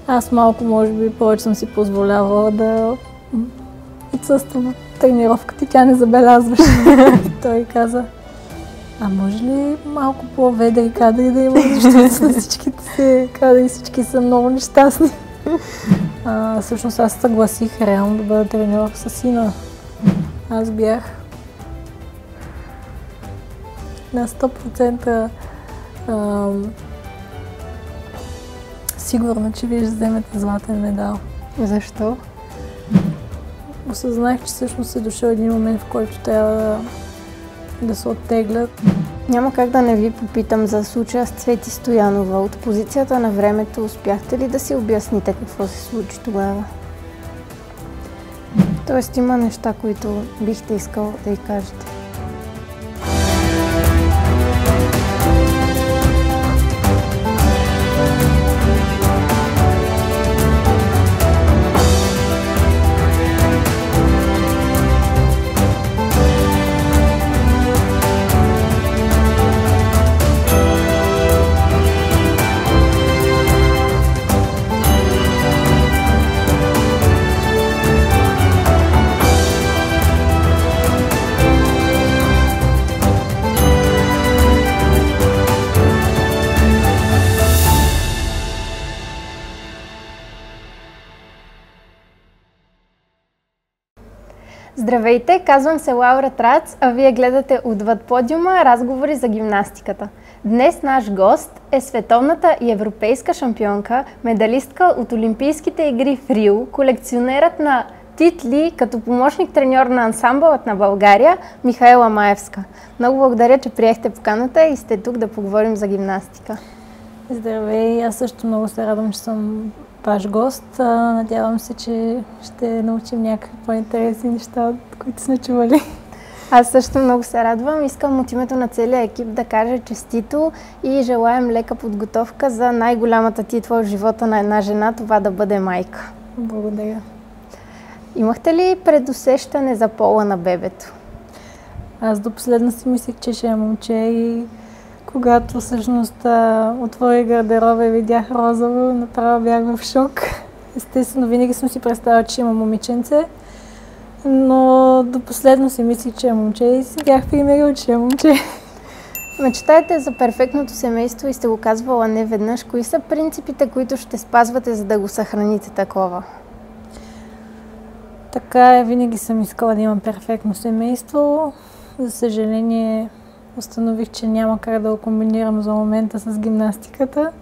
Аз малко, може би, повече съм си позволявала да отсъствам от тренировката и тя не забелязваше. Той каза, а може ли малко по-ведри кадри да има, защото всичките си кадри, всички са много нещастни. Всъщност аз съгласих реално да бъда треньор с сина. Аз бях на 100% сигурна, че вие ще вземете златен медал. Защо? Осъзнах, че всъщност е дошъл един момент, в който трябва да се оттеглят. Няма как да не ви попитам за случая с Цвети Стоянова. От позицията на времето успяхте ли да си обясните какво се случи тогава? Тоест има неща, които бихте искал да й кажете. Здравейте, казвам се Лаура Трац, а вие гледате Отвъд подиума разговори за гимнастиката. Днес наш гост е световната и европейска шампионка, медалистка от Олимпийските игри в Рио, колекционерът на титли като помощник треньор на ансамбълът на България Михаела Маевска. Много благодаря, че приехте поканата и сте тук да поговорим за гимнастика. Здравей, аз също много се радвам, че съм ваш гост. Надявам се, че ще научим някакви по-интересни неща, от които сме чували. Аз също много се радвам. Искам от името на целия екип да кажа честито и желаем лека подготовка за най-голямата титла в живота на една жена, това да бъде майка. Благодаря. Имахте ли предусещане за пола на бебето? Аз до последно си мислех, че ще е момче и когато всъщност отворих гардероба и видях розово, направо бях в шок. Естествено, винаги съм си представила, че има момиченце, но до последно си мислих, че е момче и си бях примерила, че е момче. Мечтаете за перфектното семейство и сте го казвала не веднъж. Кои са принципите, които ще спазвате, за да го съхраните такова? Така е, винаги съм искала да имам перфектно семейство. За съжаление, установих, че няма как да го комбинирам за момента с гимнастиката.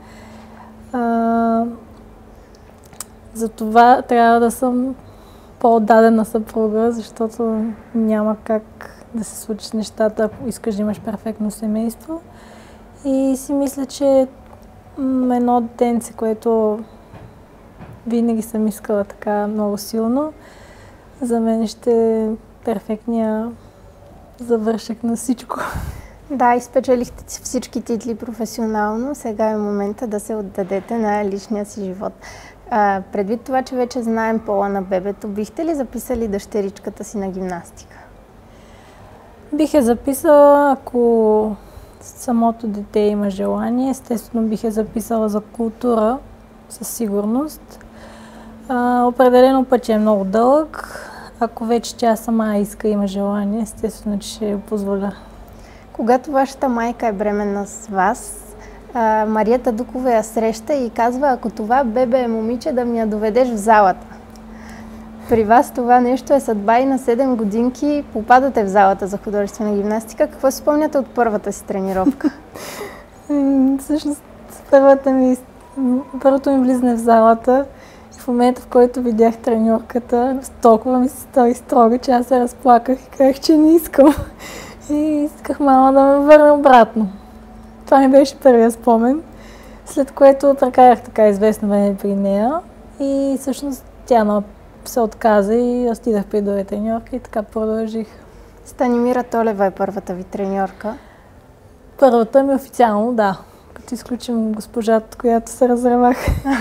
Затова трябва да съм по-отдадена съпруга, защото няма как да се случат нещата, ако искаш да имаш перфектно семейство. И си мисля, че едно детенце, което винаги съм искала така много силно, за мен ще е перфектния завършек на всичко. Да, изпечелихте всички титли професионално. Сега е момента да се отдадете на личния си живот. Предвид това, че вече знаем пола на бебето, бихте ли записали дъщеричката си на гимнастика? Бих я записала, ако самото дете има желание. Естествено, бих я записала за култура, със сигурност. Определено път е много дълъг. Ако вече тя сама иска, има желание, естествено, че ще я позволя. Когато вашата майка е бременна с вас, Марията Дукова я среща и казва, ако това бебе е момиче, да ми я доведеш в залата. При вас това нещо е съдба и на 7 годинки попадате в залата за художествена гимнастика. Какво си спомняте от първата си тренировка? Всъщност, първото ми влизане в залата и в момента, в който видях треньорката, толкова ми се стори строга, че аз се разплаках и казах, че не искам. И исках мама да ме върне обратно. Това ми беше първия спомен, след което прекарах така известно време при нея и всъщност тя се отказа и отидах при друга треньорка и така продължих. Станимира Толева е първата ви треньорка? Първата ми официално, да. Като изключим госпожата, която се разревах.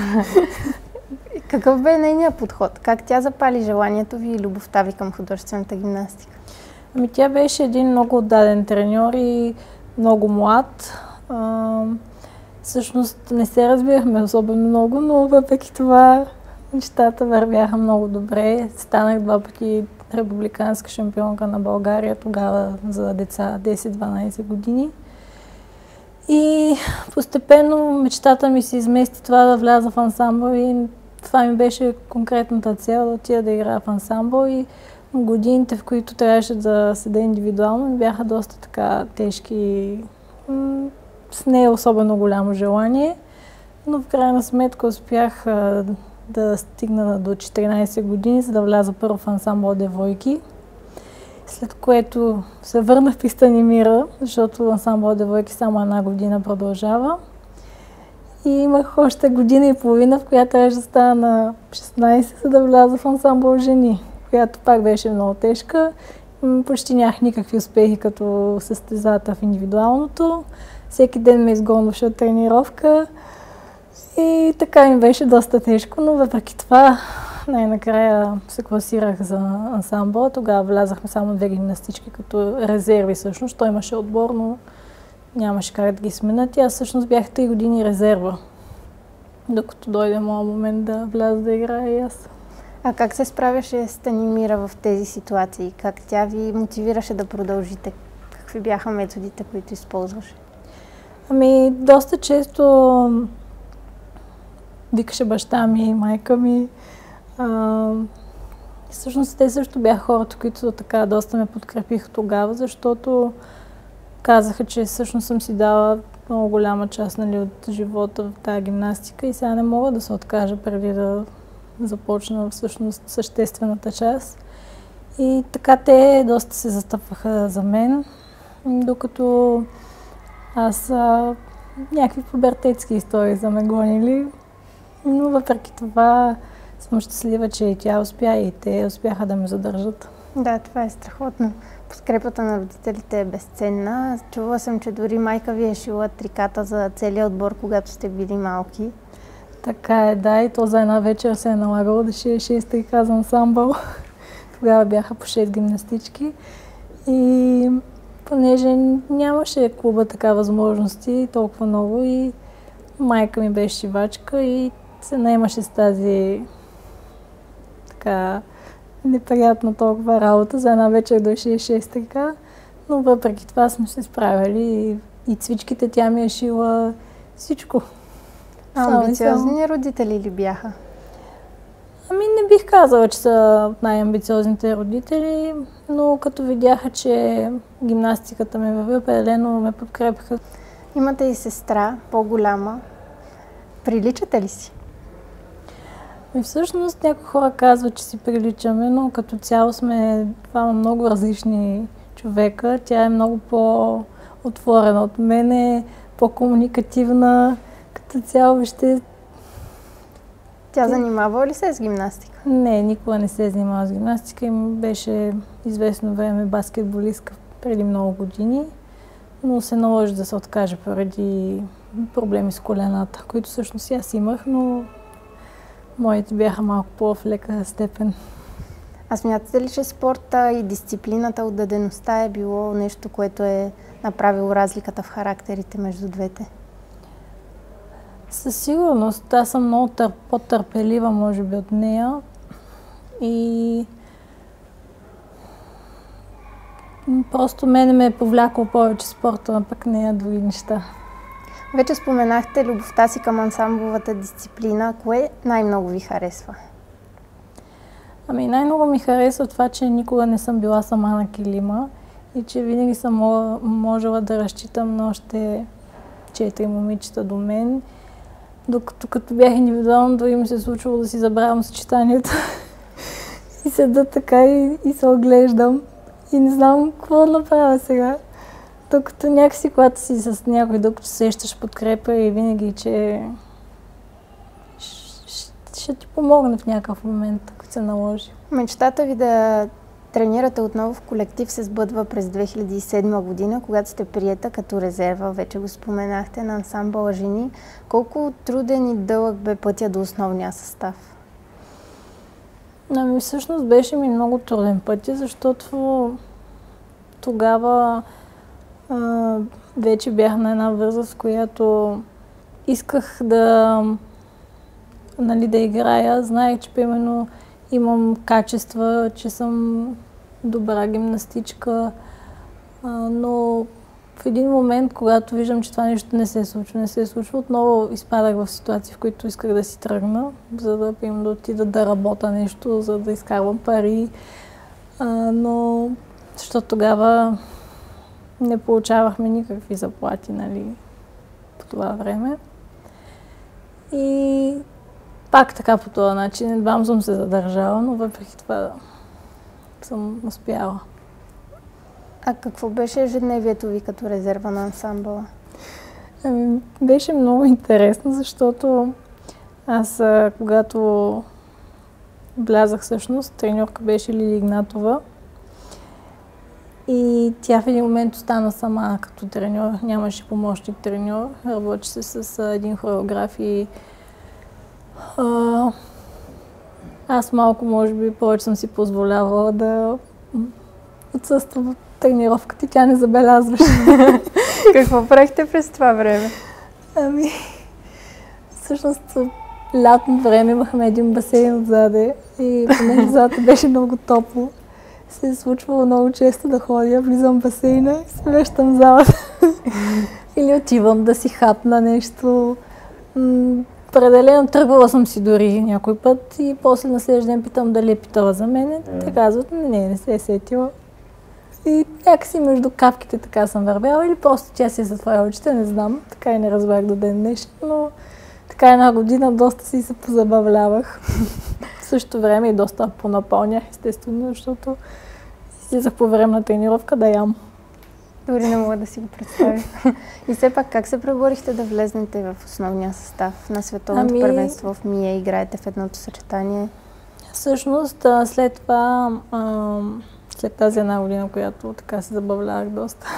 Какъв бе нейният подход? Как тя запали желанието ви и любовта ви към художествената гимнастика? Тя беше един много отдаден треньор и много млад. Всъщност не се разбирахме особено много, но въпреки това нещата вървяха много добре. Станах 2 пъти републиканска шампионка на България, тогава за деца 10-12 години. И постепенно мечтата ми се измести това да вляза в ансамбъл и това ми беше конкретната цел да отида да играя в ансамбъл и годините, в които трябваше да седа индивидуално, ми бяха доста така тежки, с не особено голямо желание, но в крайна сметка успях да стигна до 14 години, за да вляза първо в ансамбъл Девойки. След което се върнах при Станимира, защото ансамбъл Девойки само 1 година продължава. И имах още година и половина, в която трябваше да стана на 16, за да вляза в ансамбъл Жени, която пак беше много тежка. Почти нямах никакви успехи като състезател в индивидуалното. Всеки ден ме изгонваше от тренировка и така ми беше доста тежко, но въпреки това най-накрая се класирах за ансамбъл. Тогава влязахме само 2 гимнастички като резерви всъщност. Той имаше отбор, но нямаше как да ги сменят. И аз всъщност бях 3 години резерва, докато дойде моят момент да вляза да играя и аз. А как се справяше Станимира в тези ситуации? Как тя ви мотивираше да продължите? Какви бяха методите, които използваше? Ами, доста често викаше баща ми, майка ми. Всъщност те също бяха хората, които така доста ме подкрепиха тогава, защото казаха, че всъщност съм си дала много голяма част, нали, от живота в тази гимнастика и сега не мога да се откажа преди да започна всъщност съществената част. И така те доста се застъпваха за мен, докато аз някакви пубертетски истории са ме гонили, но въпреки това съм щастлива, че и тя успя и те успяха да ме задържат. Да, това е страхотно. Подкрепата на родителите е безценна. Чувала съм, че дори майка ви е шила триката за целия отбор, когато сте били малки. Така е, да, и то за една вечер се е налагало да шие 6 трика за ансамбъл. Тогава бяха по 6 гимнастички и понеже нямаше клуба така възможности толкова много и майка ми беше шивачка и се наемаше с тази така неприятна толкова работа за една вечер да шие 6 трика, но въпреки това сме се справили и цвичките тя ми е шила всичко. Амбициозни родители ли бяха? Ами не бих казала, че са най-амбициозните родители, но като видяха, че гимнастиката ме върви, определено ме подкрепиха. Имате и сестра, по-голяма. Приличате ли си? И всъщност някои хора казват, че си приличаме, но като цяло сме двама много различни човека. Тя е много по-отворена от мен, по-комуникативна. Като цяло въобще... Тя занимава ли се с гимнастика? Не, никога не се е занимава с гимнастика. Им беше известно време баскетболистка преди много години, но се наложи да се откаже поради проблеми с колената, които всъщност аз имах, но моите бяха малко по-в лека степен. А смятате ли, че спорта и дисциплината, отдадеността е било нещо, което е направило разликата в характерите между двете? Със сигурност. Аз съм много по-търпелива, може би, от нея. И просто мене ме е повлякал повече спорта, а пък нея други неща. Вече споменахте любовта си към ансамбловата дисциплина. Кое най-много ви харесва? Ами най-много ми харесва това, че никога не съм била сама на килима и че винаги съм можела да разчитам на още 4 момичета до мен. Докато като бях индивидуално, дори ми се случвало да си забравям съчетанието и седа така и се оглеждам и не знам какво да направя сега. Докато някакси, когато си с някой, докато сещаш подкрепа и винаги, че ще ти помогне в някакъв момент, ако се наложи. Мечтата ви да тренирате отново в колектив се сбъдва през 2007 година, когато сте приета като резерва, вече го споменахте, на ансамбъла Жени. Колко труден и дълъг бе пътя до основния състав? Ами всъщност беше ми много труден пътя, защото тогава вече бях на една възраст, в която исках да играя. Знаех, че примерно имам качества, че съм добра гимнастичка, но в един момент, когато виждам, че това нещо не се случва, отново изпадах в ситуации, в които исках да си тръгна, за да отида да работя нещо, за да изкарвам пари. Но защото тогава не получавахме никакви заплати, нали, по това време. И пак така по този начин, едва съм се задържала, но въпреки това съм успяла. А какво беше ежедневието ви като резерва на ансамбъла? Беше много интересно, защото аз, когато влязах всъщност, треньорка беше Лили Игнатова и тя в един момент остана сама като треньор, нямаше помощник треньор, работеше с един хореограф и аз малко, може би, повече съм си позволявала да отсъствам от тренировката и тя не забелязваше. Какво правихте през това време? Всъщност, лятно време имахме един басейн отзаде и понеже зад беше много топло, се е случвало много често да ходя, влизам в басейна и се връщам в залата. Или отивам да си хапна нещо. Определено тръгвала съм си дори някой път и после на следващия ден питам дали е питала за мен. Те казват, не се е сетила. И някакси между капките така съм вървяла или просто тя си е затворила очите, не знам. Така и не разбрах до ден днешен, но така една година доста си се позабавлявах. В същото време и доста понапълнях, естествено, защото излизах по време на тренировка да ям. Дори не мога да си го представя. И все пак, как се преборихте да влезнете в основния състав на световното първенство в МИА? Играете в едното съчетание? Всъщност, след това, след тази една година, която така се забавлявах доста,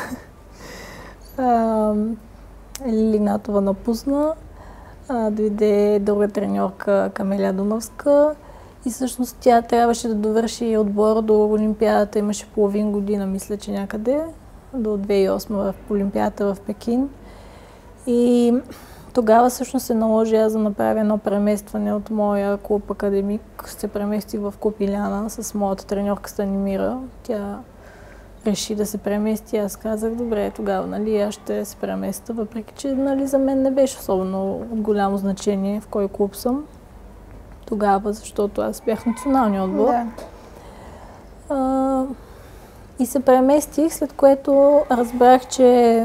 Лили Игнатова напусна, дойде друга треньорка Камелия Дунавска и всъщност тя трябваше да довърши отбора до Олимпиадата. Имаше половин година, мисля, че някъде, до 2008 в Олимпиадата в Пекин. И тогава всъщност се наложи аз да направя едно преместване от моя клуб Академик. Се преместих в клуб Иляна с моята треньорка Станимира. Тя реши да се премести. Аз казах, добре, тогава, нали, аз ще се преместя, въпреки че, нали, за мен не беше особено от голямо значение в кой клуб съм тогава, защото аз бях националния отбор. Да. И се преместих, след което разбрах, че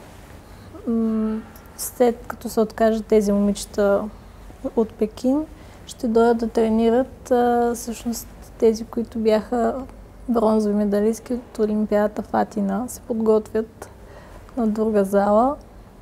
след като се откажат тези момичета от Пекин, ще дойдат да тренират всъщност тези, които бяха бронзови медалистки от Олимпиадата в Атина, се подготвят на друга зала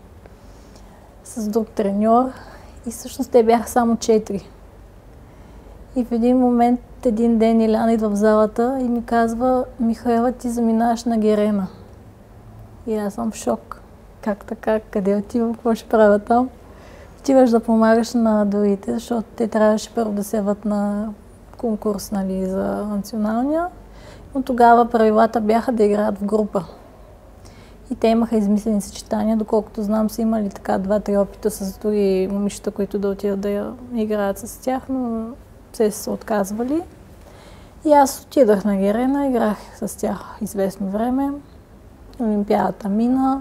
с друг треньор и всъщност те бяха само 4. И в един момент, един ден Иляна идва в залата и ми казва, Михаела, ти заминаваш на Герена. И аз съм в шок. Как така? Къде отивам? Какво ще правя там? Отиваш да помагаш на другите, защото те трябваше първо да се яват на конкурс, нали, за националния. Но тогава правилата бяха да играят в група. И те имаха измислени съчетания, доколкото знам, са имали така 2-3 опита с други момичета, които да отидат да играят с тях, но се са отказвали. И аз отидах на Герена, играх с тях известно време. Олимпиадата мина.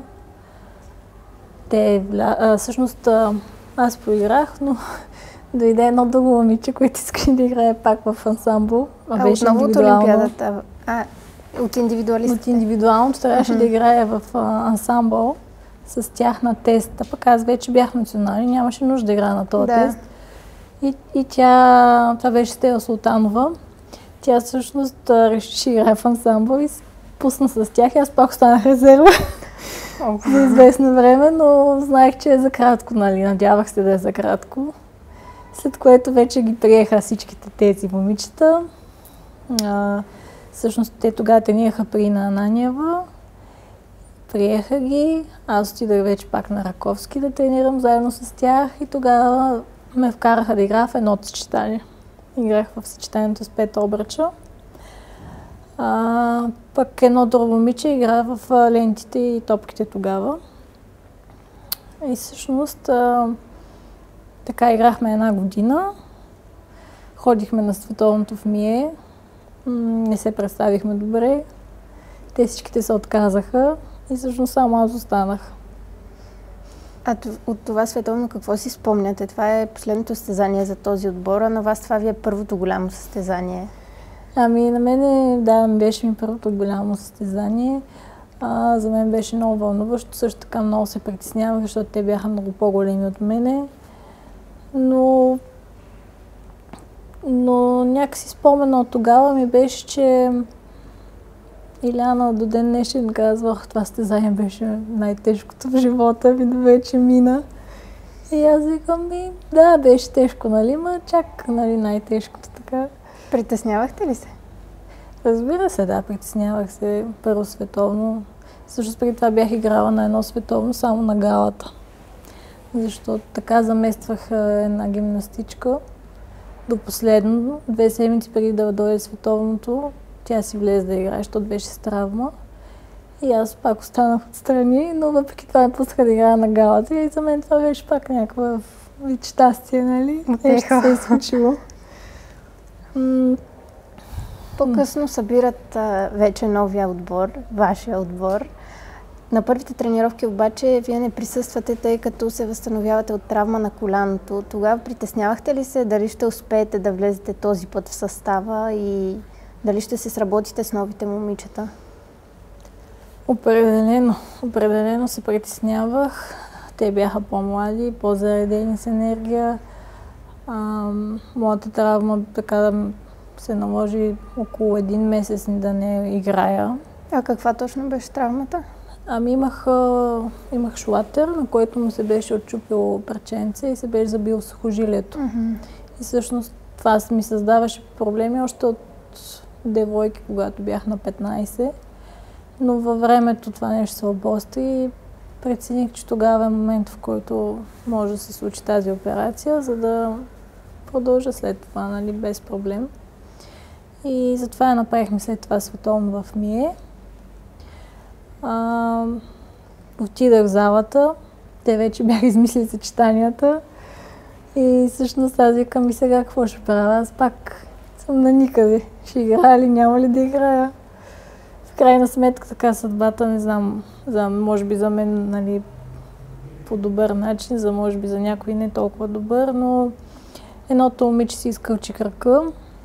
Всъщност аз поиграх, но дойде едно друго момиче, което искаше да играе пак в ансамбъл. Беше отново от Олимпиадата? От индивидуалистите? От индивидуалното трябваше да играе в ансамбъл с тях на теста. Пък аз вече бях национален, нямаше нужда да играя на този тест. И това беше Стела Султанова. Тя всъщност реши да играе в ансамбъл и пусна с тях и аз пак останах резерва за известно време, но знаех, че е за кратко, нали, надявах се да е за кратко. След което вече ги приеха всичките тези момичета. Всъщност те тогава тренираха при Ина Ананиева. Приеха ги. Аз отидах вече пак на Раковски да тренирам заедно с тях и тогава ме вкараха да играя в едното съчетание. Играх в съчетанието с Петя Обръча. Пък едно друго момиче игра в лентите и топките тогава. И всъщност Така играхме една година. Ходихме на световното в МИЕ. Не се представихме добре. Те всичките се отказаха и всъщност само аз останах. А от това световно какво си спомняте? Това е последното състезание за този отбор, а на вас това ви е първото голямо състезание. Ами на мен, да, беше ми първото голямо състезание. За мен беше много вълнуващо. Също така много се притеснявах, защото те бяха много по-големи от мене. Но някакси спомена от тогава ми беше, че Иляна до ден днешен казва, това състезание беше най-тежкото в живота ми, да вече мина. И аз викам, да, беше тежко, нали, ма чак, нали, най-тежкото така. Притеснявахте ли се? Разбира се, да, притеснявах се първо световно. Също преди това бях играла на едно световно, само на галата. Защото така замествах една гимнастичка до последно. 2 седмици преди да дойде световното, тя си влезе да играе, защото беше с травма. И аз пак останах отстрани, но въпреки това ме пускаха да играя на галата и за мен това беше пак някаква вид щастие, нали? Нещо се е случило. По-късно събират вече новия отбор, вашия отбор. На първите тренировки обаче вие не присъствате, тъй като се възстановявате от травма на коляното. Тогава притеснявахте ли се дали ще успеете да влезете този път в състава и дали ще се сработите с новите момичета? Определено се притеснявах. Те бяха по-млади, по-заредени с енергия. Моята травма така да се наложи около 1 месец да не играя. А каква точно беше травмата? Имах шлатер, на който му се беше отчупило парченце и се беше забил сухожилието. И всъщност това ми създаваше проблеми още от девойки, когато бях на 15. Но във времето това нещо се обостри и прецених, че тогава е момент, в който може да се случи тази операция, за да продължа след това, нали, без проблем. И затова я направихме след това световно в МИЕ. Отидах в залата, те вече бяха измислили съчетанията и всъщност аз викам и сега какво ще правя? Аз пак съм на никъде. Ще играя ли, няма ли да играя? В крайна сметка така съдбата, не знам, може би за мен, нали, по добър начин, може би за някой не толкова добър, но едното момиче си изкълчи кръка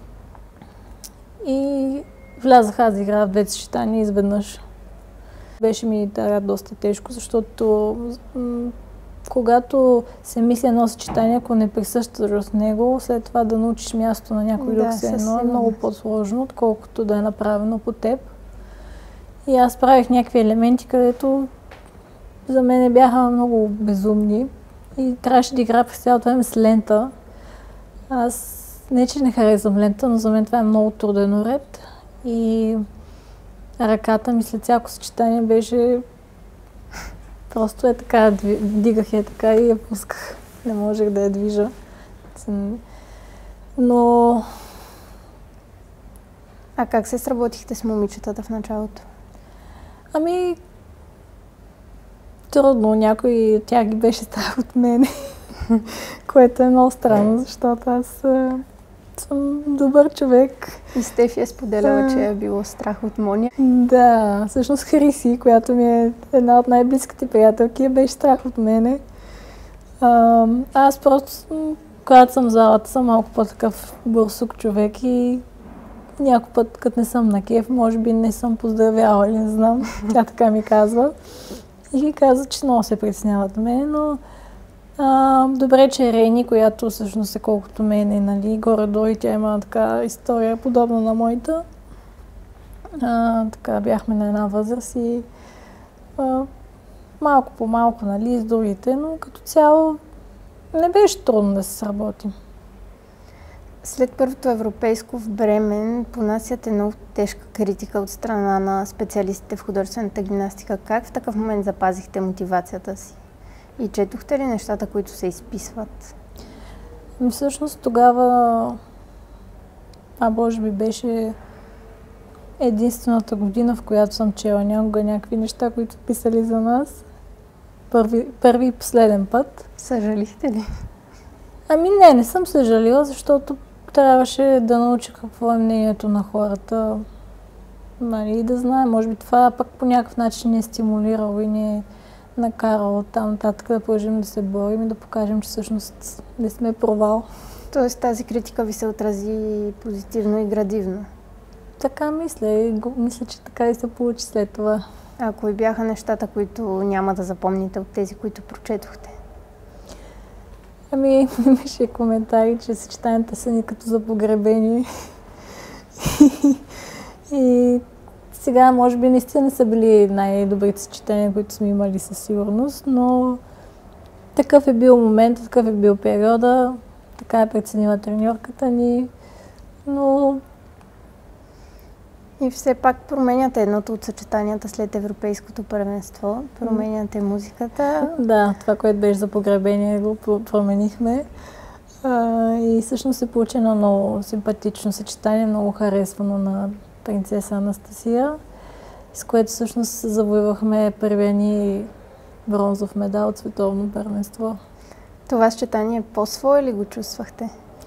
и влязах аз да играя в 2 съчетания изведнъж. Беше ми доста тежко, защото когато се мисли едно съчетание, ако не присъстваш в него, след това да научиш място на някой друг се едно е много по-сложно, отколкото да е направено по теб. И аз правих някакви елементи, където за мен бяха много безумни и трябваше да играя през цялото време с лента. Аз не, че не харесвам лента, но за мен това е много труден уред и ръката ми след всяко съчетание беше просто е така, дигах я така и я пусках. Не можех да я движа. Но... А как се сработихте с момичетата в началото? Трудно. Някой от тях ги беше страх от мене, което е много странно, защото аз съм добър човек. И Стефи е споделяла, че е било страх от Моня. Да, всъщност Хриси, която ми е една от най-близките приятелки, беше страх от мене. Аз просто, когато съм в залата, съм малко по-такъв бурсук човек и някой път, като не съм на кеф, може би не съм поздравяла или не знам, тя така ми казва. И каза, че много се притеснява от мен, но добре, че е Рени, която всъщност е колкото мене, нали, горе-долу и тя има така история подобна на моята. Така бяхме на една възраст и малко по малко, нали, с другите, но като цяло не беше трудно да се сработим. След първото европейско в Бремен понасяте много тежка критика от страна на специалистите в художествената гимнастика. Как в такъв момент запазихте мотивацията си? И четохте ли нещата, които се изписват? Всъщност тогава, може би беше единствената година, в която съм чела някакви неща, които писали за нас. Първи и последен път. Съжалихте ли? Ами не съм съжалила, защото трябваше да науча какво е мнението на хората. Нали, и да знаем, може би това пък по някакъв начин ни е стимулирало и ни е накарало там нататък да продължим да се борим и да покажем, че всъщност не сме провал. Тоест тази критика ви се отрази позитивно и градивно? Така мисля и мисля, че така и се получи след това. А кои бяха нещата, които няма да запомните от тези, които прочетохте? Ами, имаше коментари, че съчетанията са ни като за погребение. И сега, може би, наистина са били най-добрите съчетания, които сме имали със сигурност, но такъв е бил момент, такъв е бил периода, така е преценила треньорката ни, но... И все пак променяте едното от съчетанията след Европейското първенство, променяте музиката. Да, това, което беше за погребение, го променихме. И всъщност се получи едно много симпатично съчетание, много харесвано на принцеса Анастасия, с което всъщност завоювахме първия ни бронзов медал от световно първенство. Това съчетание по-свое ли го чувствахте?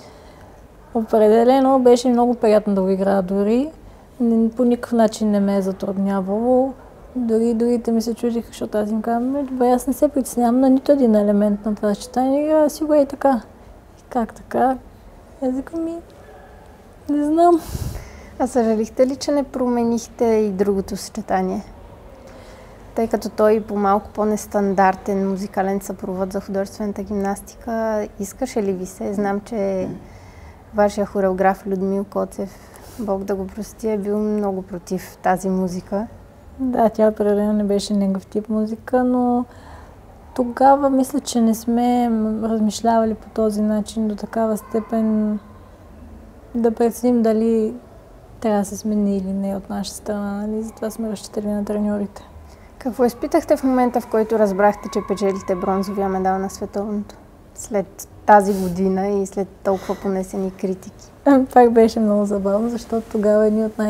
Определено беше много приятно да го играя дори. По никакъв начин не ме е затруднявало. Дори другите ми се чудиха, защото аз им казвам, добре, аз не се притеснявам на нито един елемент на това съчетание, аз си го е и така. И как така? Езика ми... не знам. А съжалихте ли, че не променихте и другото съчетание? Тъй като той по малко по-нестандартен музикален съпровод за художествената гимнастика, искаше ли ви се? Знам, че вашия хореограф Людмил Коцев, Бог да го прости, е бил много против тази музика. Да, тя определено не беше негов тип музика, но тогава мисля, че не сме размишлявали по този начин до такава степен да преценим дали трябва да се смени или не от наша страна. Нали? Затова сме разчитали на треньорите. Какво изпитахте в момента, в който разбрахте, че печелите бронзовия медал на световното? След тази година и след толкова понесени критики. Пак беше много забавно, защото тогава един от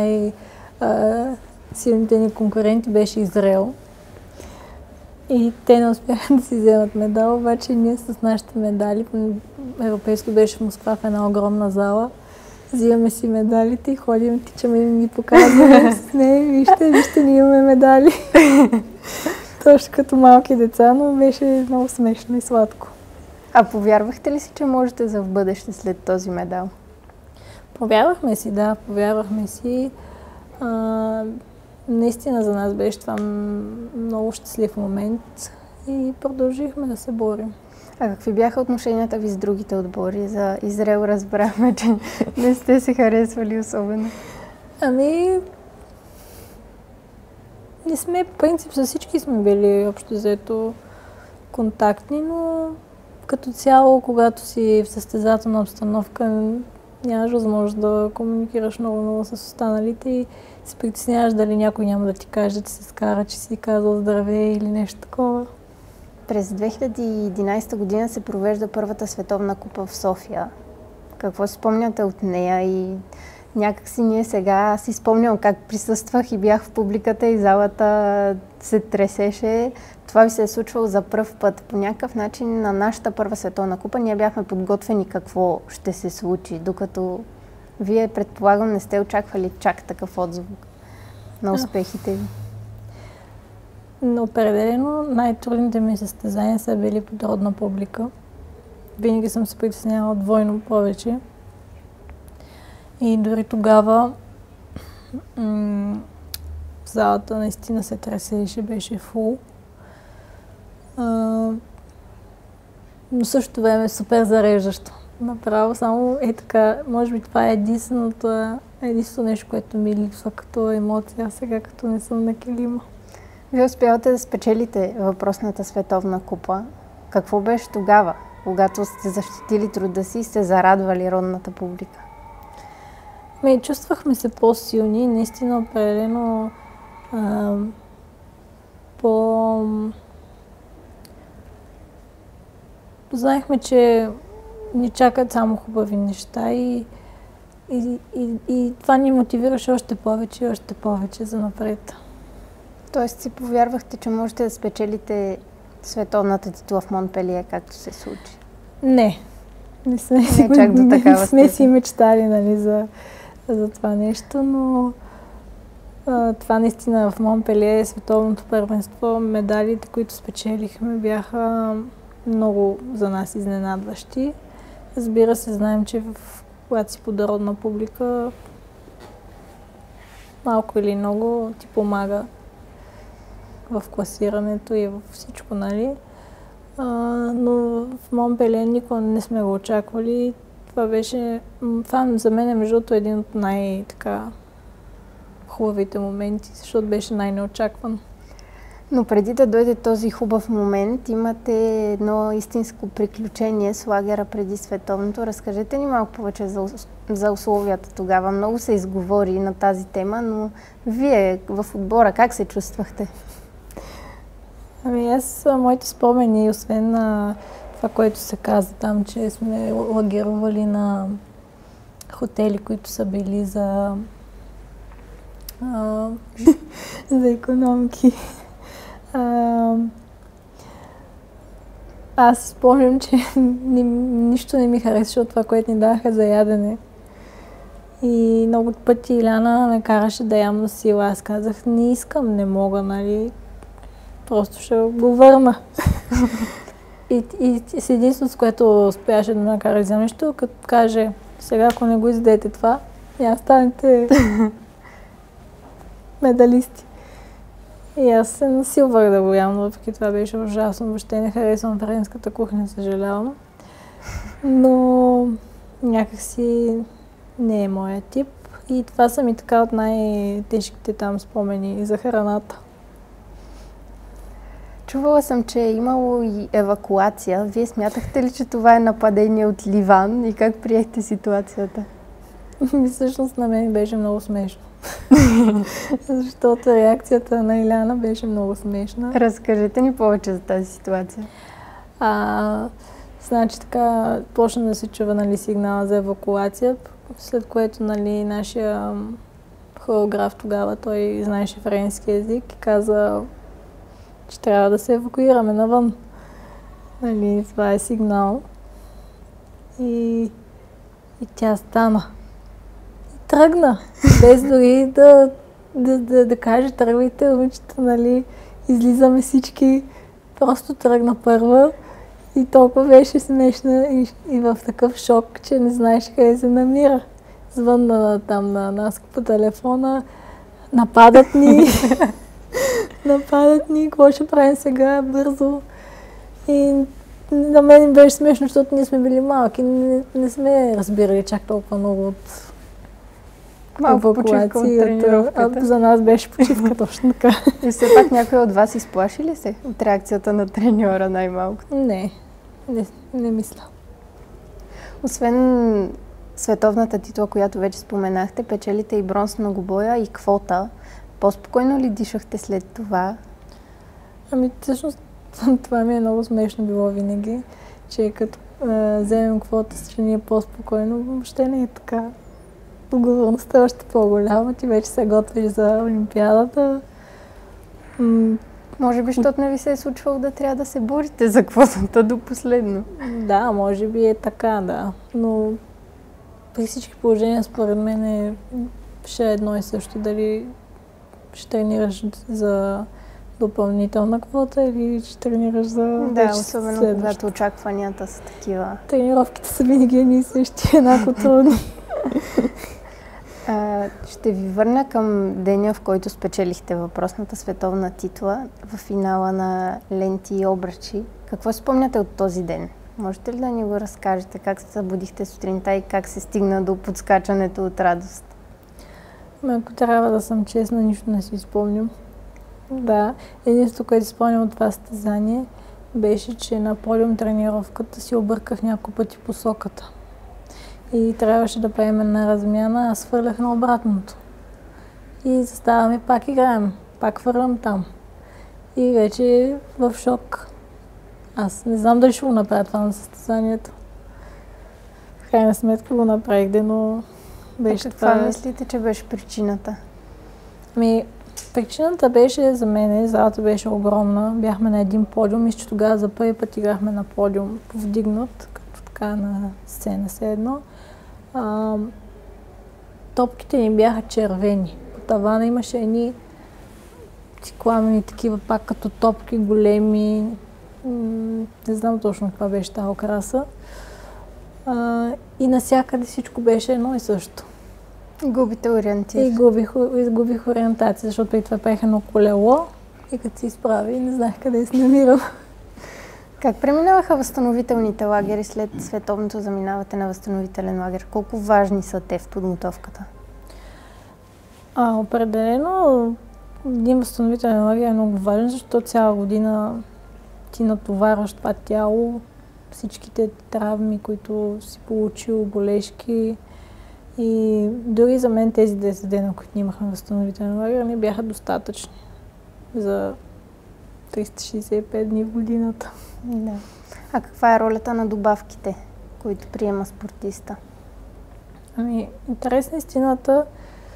най-силните ни конкуренти беше Израел. И те не успяха да си вземат медал, обаче ние с нашите медали, европейско беше в Москва в една огромна зала, взимаме си медалите и ходим, тичаме и ги показваме с нея. Вижте, ние имаме медали. Точно като малки деца, но беше много смешно и сладко. А повярвахте ли си, че можете за в бъдеще след този медал? Повярвахме си, да, повярвахме си. Наистина за нас беше това много щастлив момент и продължихме да се борим. А какви бяха отношенията ви с другите отбори? За Израел разбрахме, че не сте се харесвали особено. Ами, не сме, по принцип, за всички сме били общо взето контактни, но като цяло, когато си в състезателна обстановка, нямаш възможност да комуникираш много с останалите и се притесняваш дали някой няма да ти каже, че се скара, че си казал здравей или нещо такова. През 2011 година се провежда първата световна купа в София. Какво си спомняте от нея? И някак си ние сега си спомням как присъствах и бях в публиката и залата се тресеше. Това ви се е случвало за пръв път. По някакъв начин на нашата първа световна купа ние бяхме подготвени какво ще се случи, докато вие, предполагам, не сте очаквали чак такъв отзвук на успехите ви. Но определено най-трудните ми състезания са били под родна публика. Винаги съм се притеснявала двойно повече. И дори тогава залата наистина се тресеше, беше фул. Но същото време е супер зареждащо. Направо само така, може би това е единственото нещо, което ми липсва като емоция сега, като не съм на килима. Вие успявате да спечелите въпросната световна купа. Какво беше тогава, когато сте защитили труда си и сте зарадвали родната публика? Чувствахме се по-силни, наистина определено Знаехме, че ни чакат само хубави неща и това ни мотивираше още повече и още повече за напред. Тоест си повярвахте, че можете да спечелите световната титла в Монпелие, както се случи? Не. не сме чак до такава не сме си мечтали, нали, за това нещо, но това наистина в Монпелие, световното първенство, медалите, които спечелихме, бяха много за нас изненадващи. Разбира се, знаем, че когато си подородна публика, малко или много ти помага в класирането и в всичко, нали? Но в Монпелие никога не сме го очаквали. Това за мен е между другото един от хубавите моменти, защото беше най-неочакван. Но преди да дойде този хубав момент, имате едно истинско приключение с лагера преди световното. Разкажете ни малко повече за условията тогава. Много се изговори на тази тема, но вие в отбора как се чувствахте? Моите спомени, освен на това, което се каза там, че сме лагерували на хотели, които са били за икономики. Аз спомням, че нищо не ми харесва от това, което ни даваха за ядене. И много пъти Иляна ме караше да ям на сила. Аз казах, не искам, не мога, нали. Просто ще го върна. И с единството, с което успяваше да ме накара за нещо, като каже, сега ако не го издадете това, няма станете медалисти. И аз се насилвах да го ям, но въпреки това беше ужасно. Въобще не харесвам френската кухня, съжалявам. Но някакси не е моя тип. И това са ми така от най-тежките там спомени за храната. Чувала съм, че е имало и евакуация. Вие смятахте ли, че това е нападение от Ливан и как приехте ситуацията? Всъщност на мен беше много смешно. Защото реакцията на Иляна беше много смешна. Разкажете ни повече за тази ситуация. Значи така почна да се чува, нали, сигнала за евакуация, след което, нали, нашия хореограф тогава, той знаеше френски език и каза, че трябва да се евакуираме навън. Нали, това е сигнал. И тя стана. И тръгна. Без дори да каже, тръгвайте, момичета, нали, излизаме всички. Просто тръгна първа. И толкова беше смешна и в такъв шок, че не знаеше къде се намира. Звънна там на нас по телефона. Нападат ни, какво ще правим сега, бързо. И на мен беше смешно, защото ние сме били малки, не сме разбирали чак толкова много от евакуацията. За нас беше почивка точно така. И все пак някой от вас изплаши ли се от реакцията на треньора най-малко? Не мисля. Освен световната титла, която вече споменахте, печелите и бронз многобоя и квота. По-спокойно ли дишахте след това? Всъщност това ми е много смешно било винаги, че като вземем квота, че ни е по-спокойно, въобще не е така. Отговорността е още по-голяма, ти вече се готвиш за Олимпиадата. Може би, защото не ви се е случвало да трябва да се борите за квотата до последно. Да, може би е така, да. Но при всички положения, според мен ще е едно и също. Дали ще тренираш за допълнителна квота или ще тренираш за... Да, особено когато очакванията са такива. Тренировките са винаги едни и същи, еднакво трудни. Ще ви върна към деня, в който спечелихте въпросната световна титла в финала на ленти и обръчи. Какво спомняте от този ден? Можете ли да ни го разкажете? Как се събудихте сутринта и как се стигна до подскачането от радост? Ако трябва да съм честна, нищо не си спомням. Да, единството, което спомням от това състезание, беше, че на подиум тренировката си обърках няколко пъти посоката. И трябваше да правим една размяна, аз хвърлях на обратното. И заставаме, пак играем, пак хвърлям там. И вече в шок. Аз не знам дали ще го направя това на състезанието. В крайна сметка го направих, но беше това. Каква мислите, че беше причината? Причината беше за мен, залата беше огромна. Бяхме на един подиум и че тогава за първи път играхме на подиум повдигнат, така на сцена все едно. Топките ни бяха червени. По тавана имаше едни цикламени такива, пак като топки, големи. Не знам точно каква беше тази окраса. И навсякъде всичко беше едно и също. Губите ориентир. Изгубих ориентация, защото преди това правих едно колело и като се изправи, не знаех къде се намирам. Как преминаваха възстановителните лагери след световното заминавате на възстановителен лагер? Колко важни са те в подготовката? Определено един възстановителен лагер е много важен, защото цяла година ти натоварваш това тяло, всичките травми, които си получил, болешки. И дори за мен тези 10 дена, които имахме възстановителен лагер, не бяха достатъчни за 365 дни в годината. Да. А каква е ролята на добавките, които приема спортиста? Интересна истината,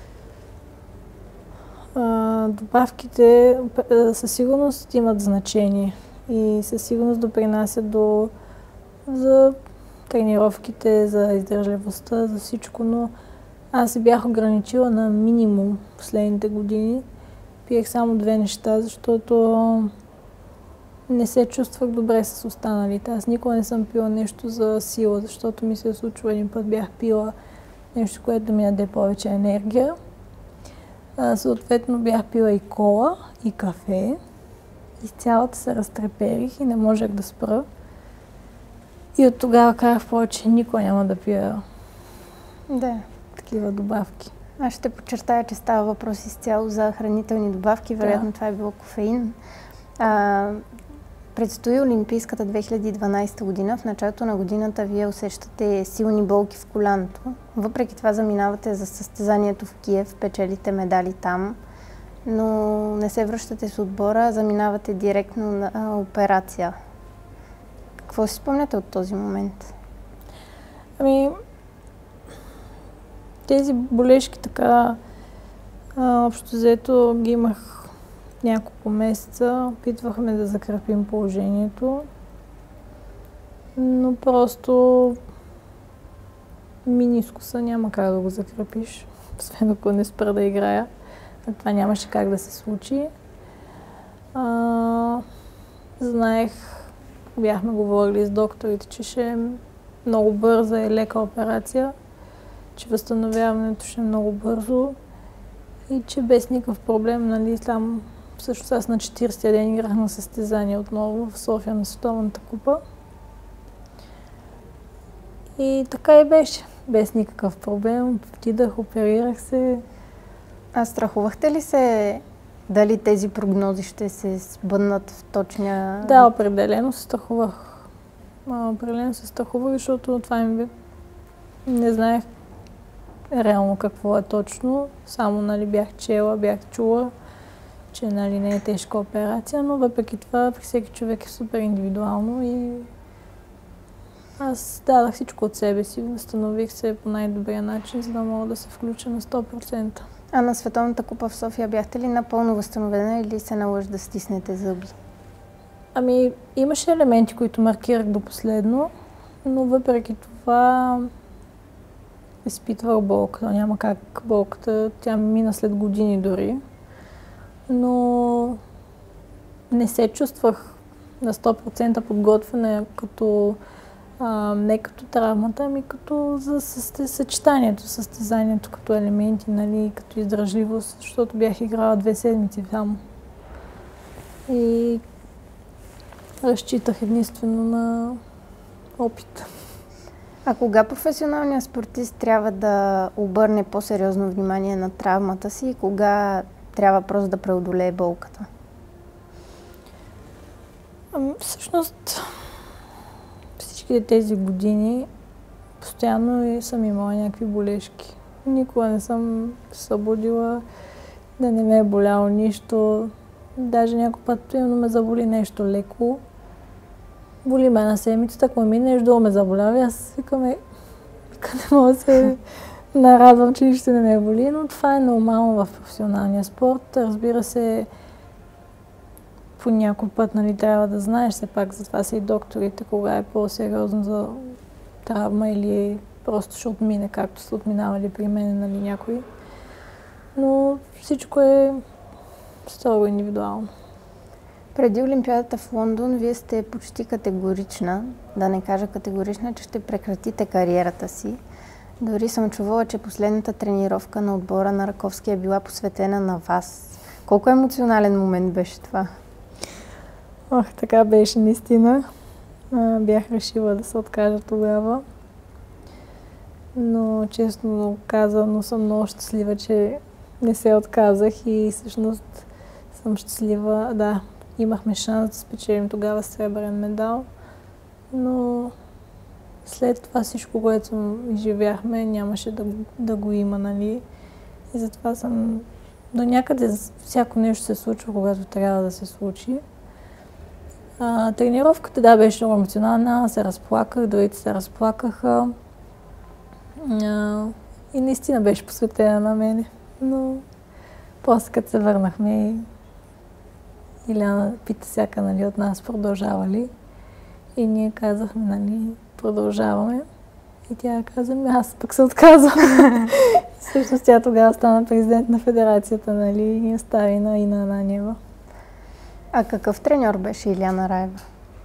добавките със сигурност имат значение и със сигурност допринасят за тренировките, за издържливостта, за всичко, но аз се бях ограничила на минимум последните години. Пиех само 2 неща, защото не се чувствах добре с останалите. Аз никога не съм пила нещо за сила, защото ми се е случило един път, бях пила нещо, което ми даде повече енергия. Съответно бях пила и кола, и кафе. И цялата се разтреперих и не можех да спра. И от тогава казах повече, никога няма да пия такива добавки. Аз ще подчертая, че става въпрос изцяло за хранителни добавки. Вероятно това е било кофеин. Предстои Олимпийската 2012 година. В началото на годината вие усещате силни болки в коляното. Въпреки това заминавате за състезанието в Киев, печелите медали там, но не се връщате с отбора, заминавате директно на операция. Какво си спомняте от този момент? Тези болешки така, общо взето ги имах няколко месеца. Опитвахме да закрепим положението, но просто минискуса няма как да го закрепиш, освен ако не спра да играя. А това нямаше как да се случи. Знаех, бяхме говорили с докторите, че ще е много бърза и лека операция, че възстановяването ще е много бързо и че без никакъв проблем, там всъщност аз на 40-я ден играх на състезание отново в София на Световната купа. И така и беше, без никакъв проблем. Отидах, оперирах се. А страхувахте ли се дали тези прогнози ще се сбъднат в точния... Да, определено се страхувах. Защото това не знаех реално какво е точно. Само бях чела, бях чула, че не е тежка операция, но въпреки това при всеки човек е супер индивидуално и аз дадах всичко от себе си, възстанових се по най-добрия начин, за да мога да се включа на 100%. А на Световната купа в София бяхте ли напълно възстановена или се наложи да стиснете зъби? Имаше елементи, които маркирах до последно, но въпреки това изпитвах болка. Няма как болката, тя мина след години дори. Но не се чувствах на 100% подготвена не като травмата, ами като за съчетанието, състезанието като елементи, като издръжливост, защото бях играла 2 седмици там. И разчитах единствено на опит. А кога професионалният спортист трябва да обърне по-сериозно внимание на травмата си и кога трябва просто да преодолее болката? Всъщност, всичките тези години постоянно съм имала някакви болешки. Никога не съм се събудила да не ме е боляло нищо. Даже някой път ме заболи нещо леко. Боли ме на седмицата, ако ми нещо ме заболява, аз не мога да се нарадвам, че нищо не ме боли, но това е нормално в професионалния спорт. Разбира се, по някой път трябва да знаеш, все пак за това са и докторите, кога е по-сериозно за травма или просто ще отмине, както са отминавали при мен, нали, някои. Но всичко е строго индивидуално. Преди Олимпиадата в Лондон вие сте почти категорична, да не кажа категорична, че ще прекратите кариерата си. Дори съм чувала, че последната тренировка на отбора на Раковски е била посветена на вас. Колко емоционален момент беше това? Така беше наистина. Бях решила да се откажа тогава. Но честно казано съм много щастлива, че не се отказах и всъщност съм щастлива. Да, имахме шанс да спечелим тогава сребърен медал, но след това всичко, което изживяхме, нямаше да го има, нали? И затова съм до някъде всяко нещо се случва, когато трябва да се случи. Тренировката, да, беше много емоционална, се разплаках, другите се разплакаха. И наистина беше посветена на мене. Но после като се върнахме, Иляна пита всяка, нали, от нас продължава ли. И ние казахме, нали, продължаваме. И тя каза, аз пък се отказвам. Всъщност тя тогава стана президент на федерацията, нали, и остави на Ина Ананиева. А какъв треньор беше Иляна Раева?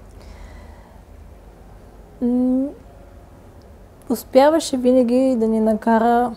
Успяваше винаги да ни накара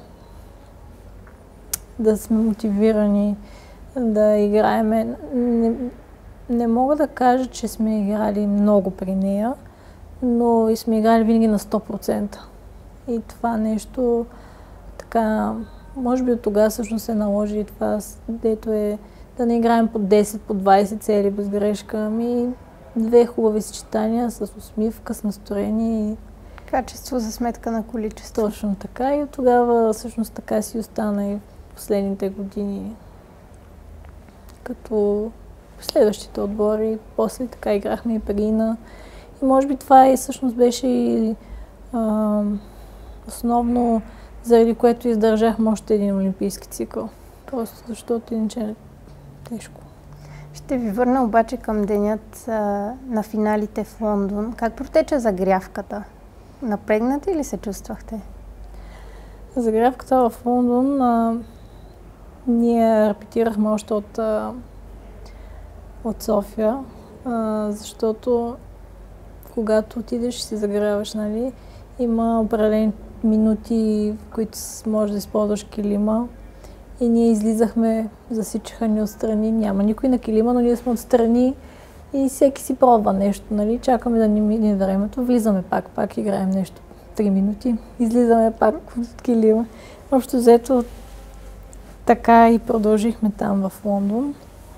да сме мотивирани, да играем. Не мога да кажа, че сме играли много при нея, но и сме играли винаги на 100%. И това нещо, така, може би от тогава всъщност се наложи и това, дето е да не играем по 10, по 20 цели без грешка, ами 2 хубави съчетания с усмивка, с настроение. Качество за сметка на количество. Точно така, и от тогава всъщност така си остана и в последните години. Като в следващите отбори, после така играхме и при Ина. И може би това и всъщност беше и основно, заради което издържахме още един олимпийски цикъл. Просто защото иначе е тежко. Ще ви върна обаче към денят на финалите в Лондон. Как протече загрявката? Напрегнати ли се чувствахте? Загрявката в Лондон ние репетирахме още от София, защото когато отидеш и се загряваш, нали, има определени минути, в които може да използваш килима. И ние излизахме, засичаха ни отстрани. Няма никой на килима, но ние сме отстрани и всеки си пробва нещо, нали. Чакаме да ни мине времето, влизаме пак играем нещо 3 минути, излизаме пак от килима. Общо взето така и продължихме там в Лондон.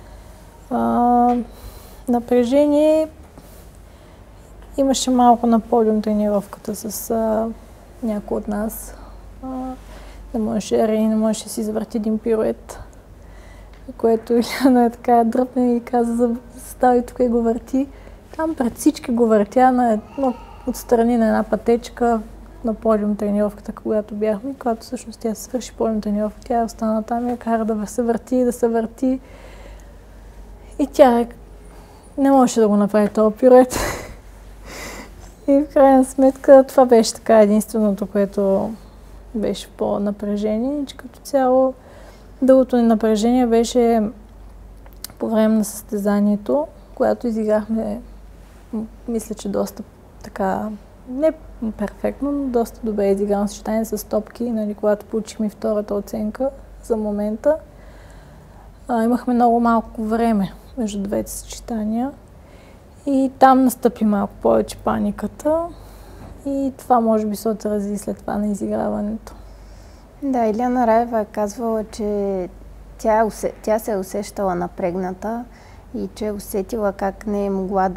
Напрежение имаше малко на подиум тренировката с някой от нас. Не можеше да си завърти един пирует, което Иляна е така дръпне и каза, стави тук и го върти. Там пред всички го въртя отстрани на една пътечка на подиум тренировката, когато бяхме. Когато всъщност тя свърши подиум тренировка, тя остана там и я кара да се върти. И тя не можеше да го направи този пирует. И в крайна сметка това беше така единственото, което беше по-напрежение. И като цяло другото ни напрежение беше по време на състезанието, когато изиграхме, мисля, че доста така, не перфектно, но доста добре изиграно съчетание с топки, нали, когато получихме втората оценка за момента. Имахме много малко време между двете съчетания и там настъпи малко повече паниката и това може би се отрази след това на изиграването. Да, Иляна Раева е казвала, че тя се е усещала напрегната и че е усетила как не е могла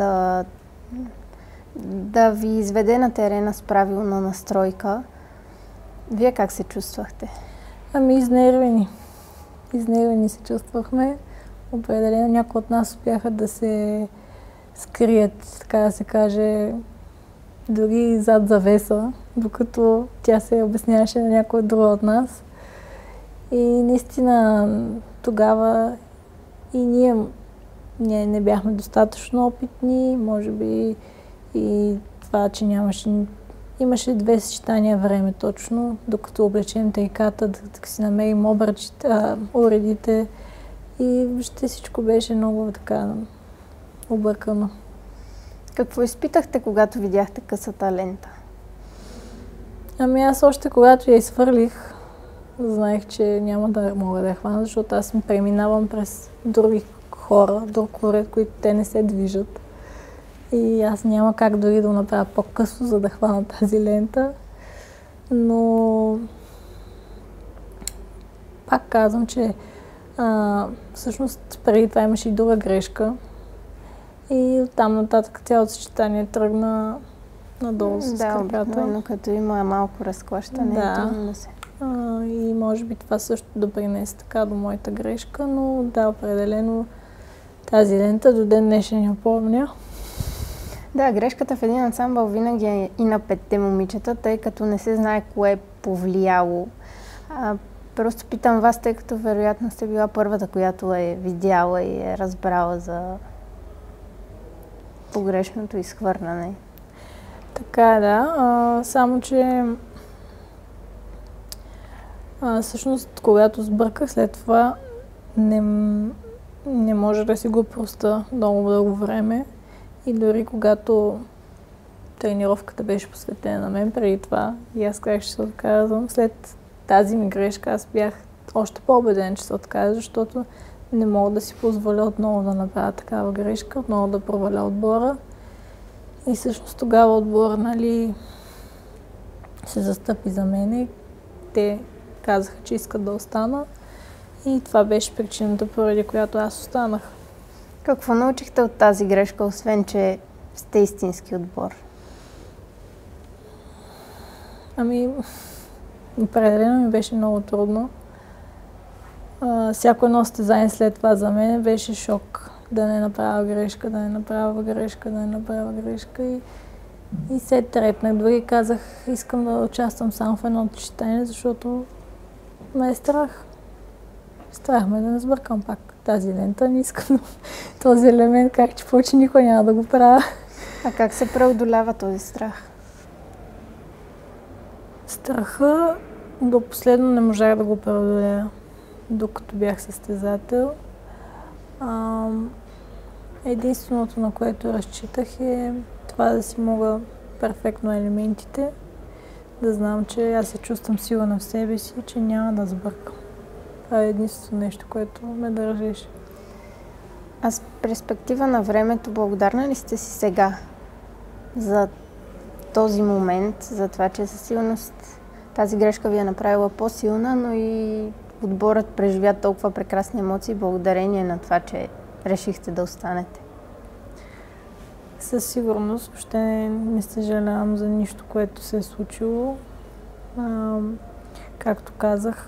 да ви изведе на терена с правилна настройка. Вие как се чувствахте? Ами изнервени. Изнервени се чувствахме. Определено някои от нас успяха да се скрият, така да се каже, дори зад завеса, докато тя се обясняваше на някой друг от нас. И наистина тогава и ние не бяхме достатъчно опитни, може би и това, че нямаше Имаше 2 съчетания време точно, докато облечем тайката, да си намерим обръчите, уредите и въобще всичко беше много така объркано. Какво изпитахте, когато видяхте късата лента? Ами аз още когато я изхвърлих, знаех, че няма да мога да я хвана, защото аз преминавам през други хора, друг уред, които те не се движат. И аз няма как дори да направя по-късно, за да хвана тази лента. Но пак казвам, че всъщност преди това имаше и друга грешка. И оттам нататък цялото съчетание тръгна надолу с краката. Да, но като има малко разклащане, трудно да се... И може би това също допринесе така до моята грешка, но да, определено тази лента до ден днешен я помня. Да, грешката в един ансамбъл винаги е и на 5-те момичета, тъй като не се знае кое е повлияло. Просто питам вас, тъй като вероятно сте била първата, която е видяла и е разбрала за погрешното изхвърляне. Така, да. Само, че всъщност, когато сбърках след това, не може да си го простя много дълго време. И дори когато тренировката беше посветена на мен преди това, и аз казах, че се отказвам, след тази ми грешка аз бях още по-убеден, че се отказвам, защото не мога да си позволя отново да направя такава грешка, отново да проваля отбора. И всъщност тогава отбора, се застъпи за мен и те казаха, че искат да остана. И това беше причината, поради която аз останах. Какво научихте от тази грешка, освен че сте истински отбор? Ами, определено ми беше много трудно. Всяко едно състезание след това за мен беше шок. Да не направя грешка, да не направя грешка. И се трепнах. Дори казах, искам да участвам само в едното съчетание, защото ме е страх. Страх ме да не сбъркам пак тази лента. Не искам този елемент, как че повече никой няма да го правя. А как се преодолява този страх? Страха до последно не можах да го преодоля, докато бях състезател. Единственото, на което разчитах, е това да си мога перфектно елементите, да знам, че аз се чувствам сигурна в себе си, че няма да сбъркам. Това е единственото нещо, което ме държеше. А с перспектива на времето, благодарна ли сте си сега за този момент, за това, че със сигурност тази грешка ви е направила по-силна, но и отборът преживя толкова прекрасни емоции благодарение на това, че решихте да останете? Със сигурност въобще не съжалявам за нищо, което се е случило. Както казах,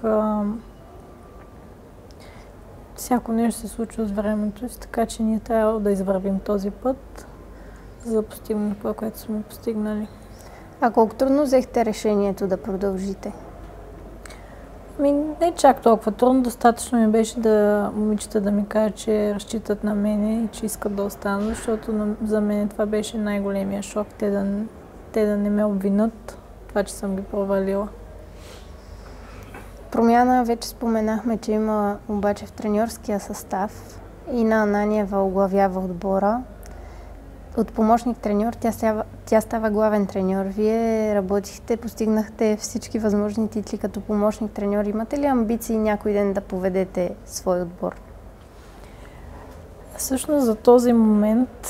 всяко нещо се случва с времето си, така че ние трябва да извървим този път, за да постигнем това, което сме постигнали. А колко трудно взехте решението да продължите? Не чак толкова трудно, достатъчно ми беше момичета да ми кажат, че разчитат на мене и че искат да останат, защото за мен това беше най-големия шок, те да не ме обвинят това, че съм ги провалила. Промяна вече споменахме, че има обаче в треньорския състав. Ина Ананиева оглавява отбора. От помощник треньор тя става главен треньор. Вие работихте, постигнахте всички възможни титли като помощник треньор. Имате ли амбиции някой ден да поведете свой отбор? Всъщност за този момент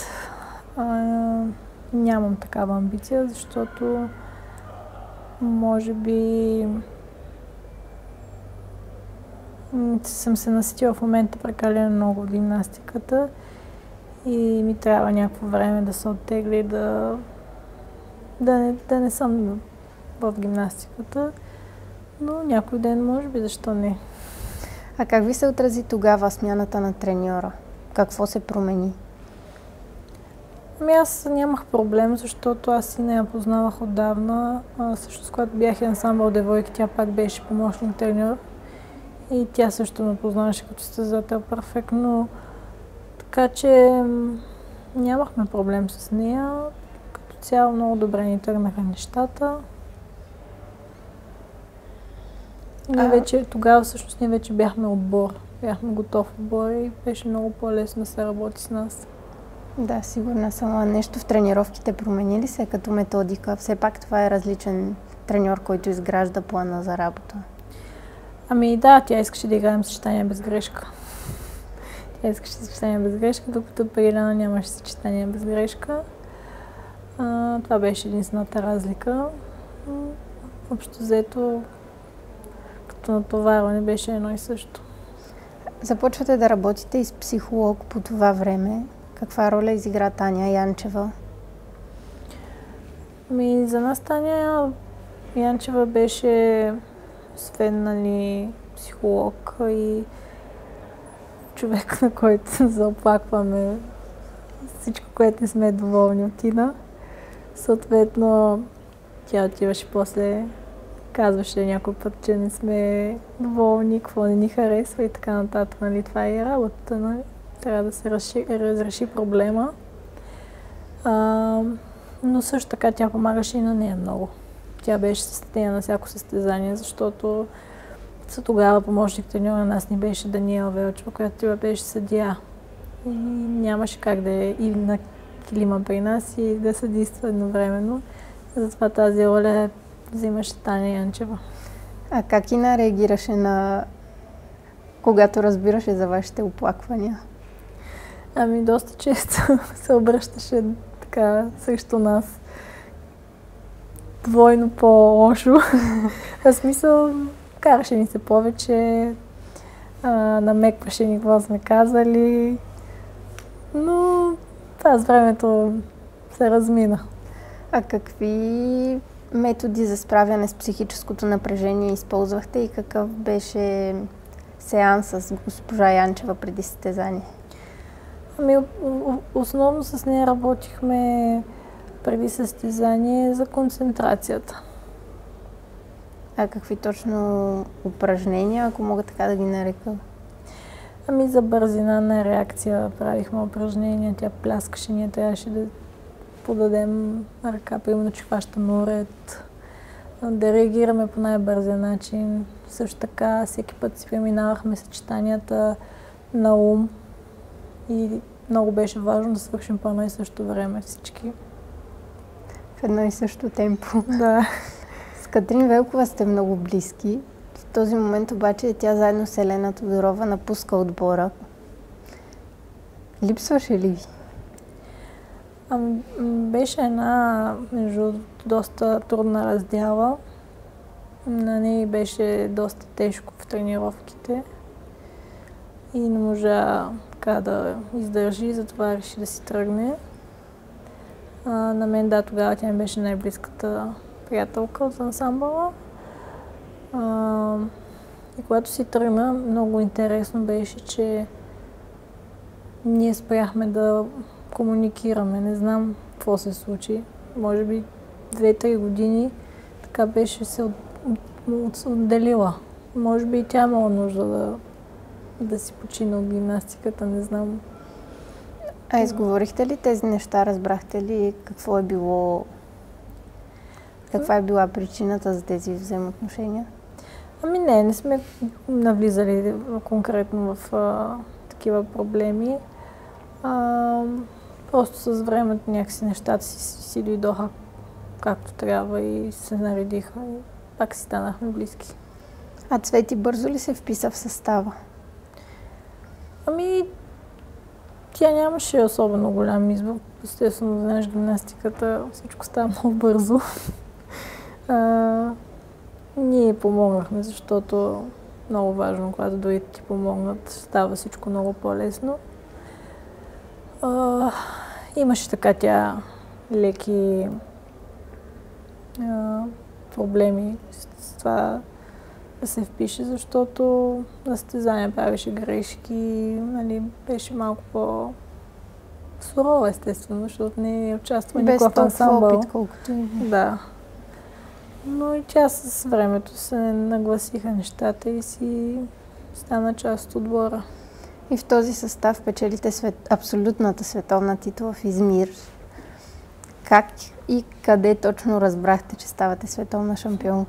нямам такава амбиция, защото може би съм се наситила в момента прекалено много в гимнастиката и ми трябва някакво време да се оттегли, да не съм в гимнастиката, но някой ден може би, защо не. А как ви се отрази тогава смяната на треньора? Какво се промени? Аз нямах проблем, защото аз и не я познавах отдавна. Всъщност, когато бях ансамбъл девойки, тя пак беше помощник треньор. И тя също ме познаваше като състезател перфектно. Така че нямахме проблем с нея. Като цяло много добре ни тръгнаха нещата. Тогава всъщност ние вече бяхме отбор. Бяхме готов отбор и беше много по-лесно да се работи с нас. Да, сигурна съм. А нещо в тренировките промени ли се като методика? Все пак това е различен треньор, който изгражда плана за работа. Ами да, тя искаше да играем съчетания без грешка. Тя искаше съчетания без грешка, докато при Елена нямаше съчетания без грешка. Това беше единствената разлика. Общо взето, като натоварване беше едно и също. Започвате да работите и с психолог по това време. Каква роля изигра Таня Янчева? За нас Таня Янчева беше освен психолог и човек, на който се заоплакваме всичко, което не сме доволни от Ина. Съответно, тя отиваше после, казваше някой път, че не сме доволни, какво не ни харесва и така нататък. Това е работа. Трябва да се разреши проблема. Но също така тя помагаше и на нея много. Тя беше състезание на всяко състезание, защото тогава помощник треньор на нас ни беше Даниела Велчева, която тя беше съдия. И нямаше как да е и на килима при нас и да съдейства едновременно. Затова тази роля взимаше Таня Янчева. А как Ина реагираше когато разбираше за вашите оплаквания? Доста често се обръщаше така срещу нас. Двойно по-лошо. В смисъл, караше ни се повече, намекваше ни какво сме казали, но това с времето се размина. А какви методи за справяне с психическото напрежение използвахте и какъв беше сеанс с госпожа Янчева преди състезание? Основно с нея работихме преди състезание за концентрацията. А какви точно упражнения, ако мога така да ги нарека? За бързина на реакция правихме упражнения. Тя пляскаше, ние трябваше да подадем ръка, примерно, че хващаме уред, да реагираме по най-бързия начин. Също така, всеки път си преминавахме съчетанията на ум и много беше важно да свършим по едно и също време всички. В едно и също темпо. Да. С Катрин Велкова сте много близки. В този момент обаче тя заедно с Елена Тодорова напуска отбора. Липсваше ли ви? Беше една, доста трудна раздяла. На нея беше доста тежко в тренировките и не можа така да издържи, затова реши да си тръгне. На мен, тогава тя ми беше най-близката приятелка от ансамбъла. И когато си тръгна, много интересно беше, че ние спряхме да комуникираме. Не знам какво се случи. Може би 2-3 години така беше се отделила. Може би и тя имала нужда да си почина от гимнастиката, не знам. А изговорихте ли тези неща? Разбрахте ли какво е било? Каква е била причината за тези взаимоотношения? Не сме навлизали конкретно в такива проблеми. Просто с времето някакси нещата си дойдоха както трябва и се наредиха и пак си станахме близки. А Цвети бързо ли се вписа в състава? Тя нямаше особено голям избор. Естествено, знаеш, гимнастиката, всичко става много бързо. Ние помогнахме, защото много важно, когато другите ти помогнат, става всичко много по-лесно. Имаше така тя леки проблеми с това да се впише, защото на състезания правеше грешки, беше малко по-сурова, естествено, защото не участва никога в ансамбъл. Без толкова опит, колкото и да. Но и тя с времето се нагласиха нещата и си стана част от отбора. И в този състав печелите абсолютната световна титла в Измир. Как и къде точно разбрахте, че ставате световна шампионка?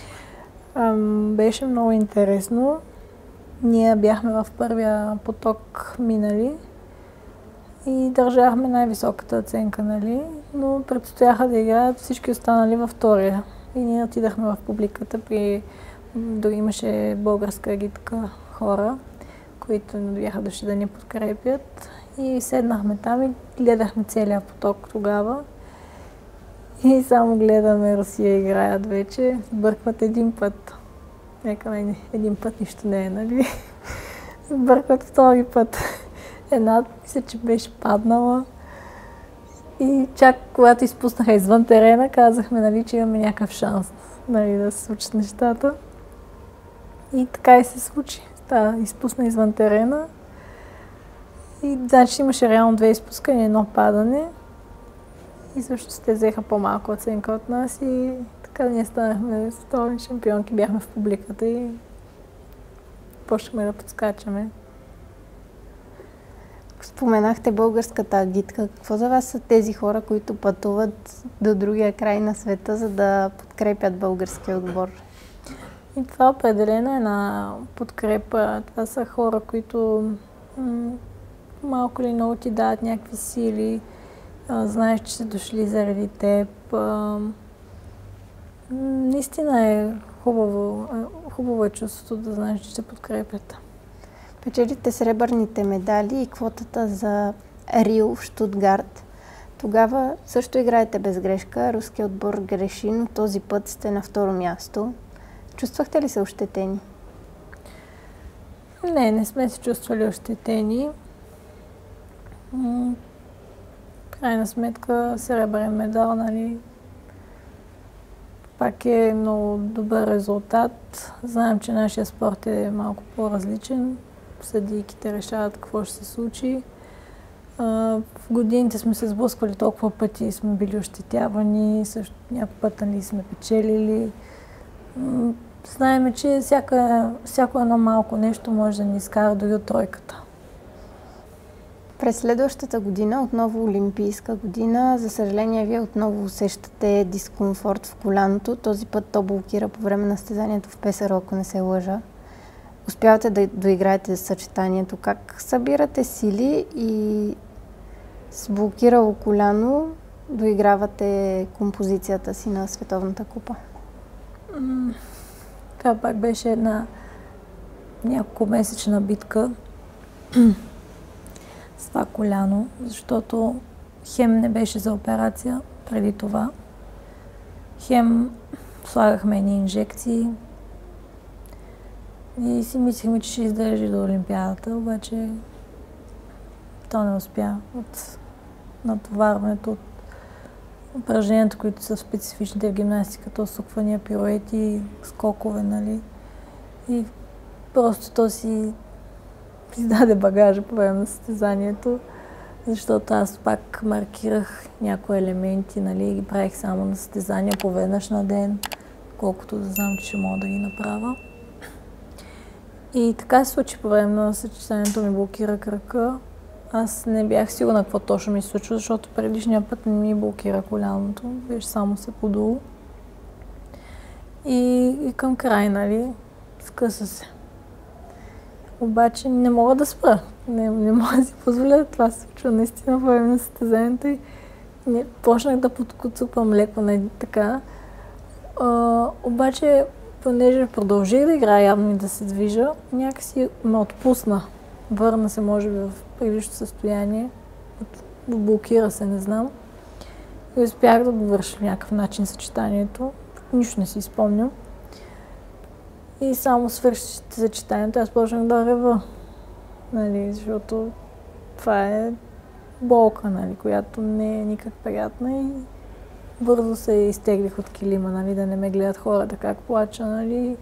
Беше много интересно. Ние бяхме в първия поток минали и държахме най-високата оценка, нали? Но предстояха да играят всички останали във втория. И ние отидахме в публиката, дори имаше българска агитка хора, които бяха дошли да ни подкрепят. И седнахме там и гледахме целия поток тогава. И само гледаме Русия играят вече. Бъркват един път. Нека един път нищо не е, нали? Бъркват втори път. Една, мисля, че беше паднала. И чак когато изпуснаха извън терена, казахме, нали, че имаме някакъв шанс, нали, да се случат нещата. И така и се случи. Изпусна извън терена. И значи имаше реално 2 изпускания, 1 падане. И също те взеха по-малко оценка от нас и така ние станахме световни шампионки, бяхме в публиката и почнахме да подскачаме. Споменахте българската агитка. Какво за вас са тези хора, които пътуват до другия край на света, за да подкрепят българския отбор? И това определено е една подкрепа. Това са хора, които малко или много ти дават някакви сили. Знаеш, че са дошли заради теб. Наистина е хубаво е чувството да знаеш, че се подкрепят. Печелите сребърните медали и квотата за Рио в Щутгарт. Тогава също играете без грешка. Руският отбор греши, но този път сте на второ място. Чувствахте ли се ощетени? Не сме се чувствали ощетени. Крайна сметка сребърен медал, нали, пак е много добър резултат. Знаем, че нашия спорт е малко по-различен. Съдийките решават какво ще се случи. В годините сме се сблъсквали толкова пъти и сме били ощетявани, също някой път, нали, сме печелили. Знаем, че всяко едно малко нещо може да ни изкара дори от тройката. През следващата година, отново олимпийска година, за съжаление вие отново усещате дискомфорт в коляното. Този път то блокира по време на състезанието в Песаро, ако не се лъжа. Успявате да доиграете съчетанието. Как събирате сили и с блокирало коляно доигравате композицията си на Световната купа? Това пак беше една няколко-месечна битка с това коляно, защото хем не беше за операция преди това, хем слагахме едни инжекции и си мислихме, че ще издържи до Олимпиадата, обаче то не успя от натоварването, от упражненията, които са специфичните в гимнастиката, усуквания, пируети, скокове, нали. И просто то си издаде багажа по време на състезанието, защото аз пак маркирах някои елементи, нали, и ги правих само на състезания по веднъж на ден, колкото да знам, че ще мога да ги направя. И така се случи по време на съчетанието, ми блокира кръка. Аз не бях сигурна какво точно ми се случва, защото предишния път не ми блокира коляното, беше само се подолу. И към край, нали, скъса се. Обаче не мога да спра. Не мога да си позволя, това се случва наистина по време на състезанието и почнах да подкуцупам леко, нали, така. Обаче, понеже продължих да играя явно и да се движа, някакси ме отпусна. Върна се, може би, в предишното състояние. Блокира се, не знам. И успях да довърша в някакъв начин съчетанието. Нищо не си спомням. И само свършите съчетанието, аз почнах да рева. Нали, защото това е болка, нали, която не е никак приятна и бързо се изтеглих от килима, нали, да не ме гледат хората как плача, нали.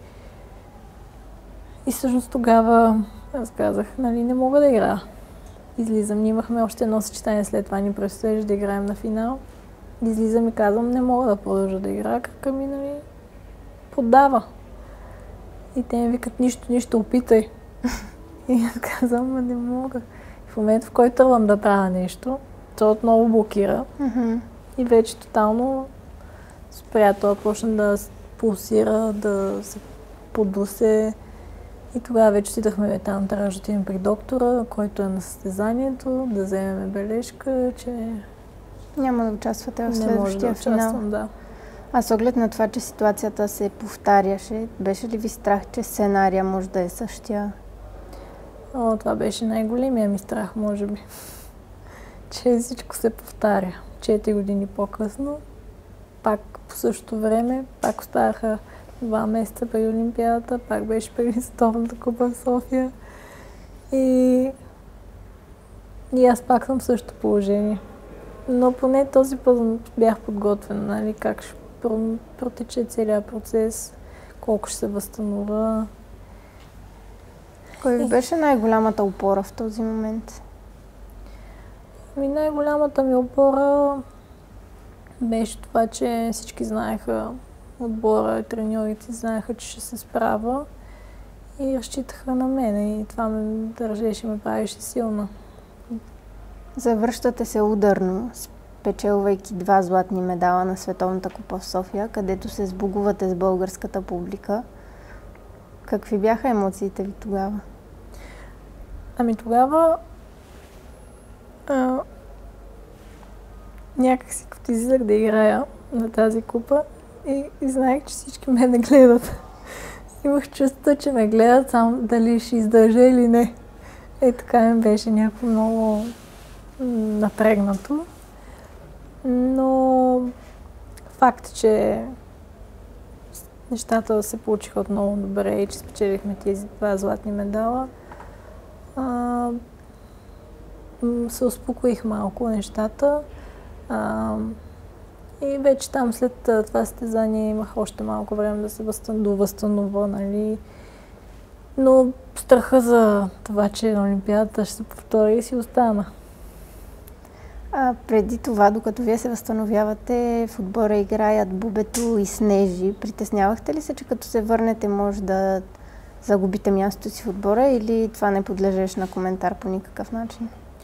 И всъщност тогава аз казах, нали, не мога да играя. Излизам, ние имахме още едно съчетание, след това ни предстоеше да играем на финал. Излизам и казвам, не мога да продължа да играя, кръка ми, нали, поддава. И те ми викат, нищо, опитай. И аз казвам, не мога. В момента, в който тръгвам да правя нещо, то отново блокира. И вече тотално спря. Той почна да пулсира, да се подусе. И тогава вече отидахме там, трябваше да отидем при доктора, който е на състезанието, да вземем бележка, че няма да участвате в не може да следващия финал. участвам, да. А с оглед на това, че ситуацията се повтаряше, беше ли ви страх, че сценария може да е същия? Това беше най-големия ми страх, може би. Че всичко се повтаря. 4 години по-късно, пак по същото време, пак оставаха 2 месеца преди Олимпиадата, пак беше преди Световната купа в София. И аз пак съм в същото положение. Но поне този път бях подготвена, нали, как ще протече целият процес, колко ще се възстановя. Кой ви беше най-голямата опора в този момент? Най-голямата ми опора беше това, че всички знаеха, отбора и треньорите знаеха, че ще се справя и разчитаха на мен и това ме държеше, ме правеше силна. Завръщате се ударно, спечелвайки 2 златни медала на Световната купа в София, където се сбогувате с българската публика. Какви бяха емоциите ви тогава? Тогава някак си като излизах да играя на тази купа и знаех, че всички ме гледат. Имах чувство, че ме гледат само дали ще издържа или не. Така ми беше някакво много напрегнато. Но факт, че нещата се получиха отново добре и че спечелихме тези 2 златни медала, се успокоих малко нещата. И вече там след това състезание имах още малко време да се възстановя, нали. Но страха за това, че на Олимпиадата ще се повтори, си остана. Преди това, докато вие се възстановявате, в отбора играят Бубето и Снежи. Притеснявахте ли се, че като се върнете може да загубите мястото си в отбора или това не подлежеше на коментар по никакъв начин?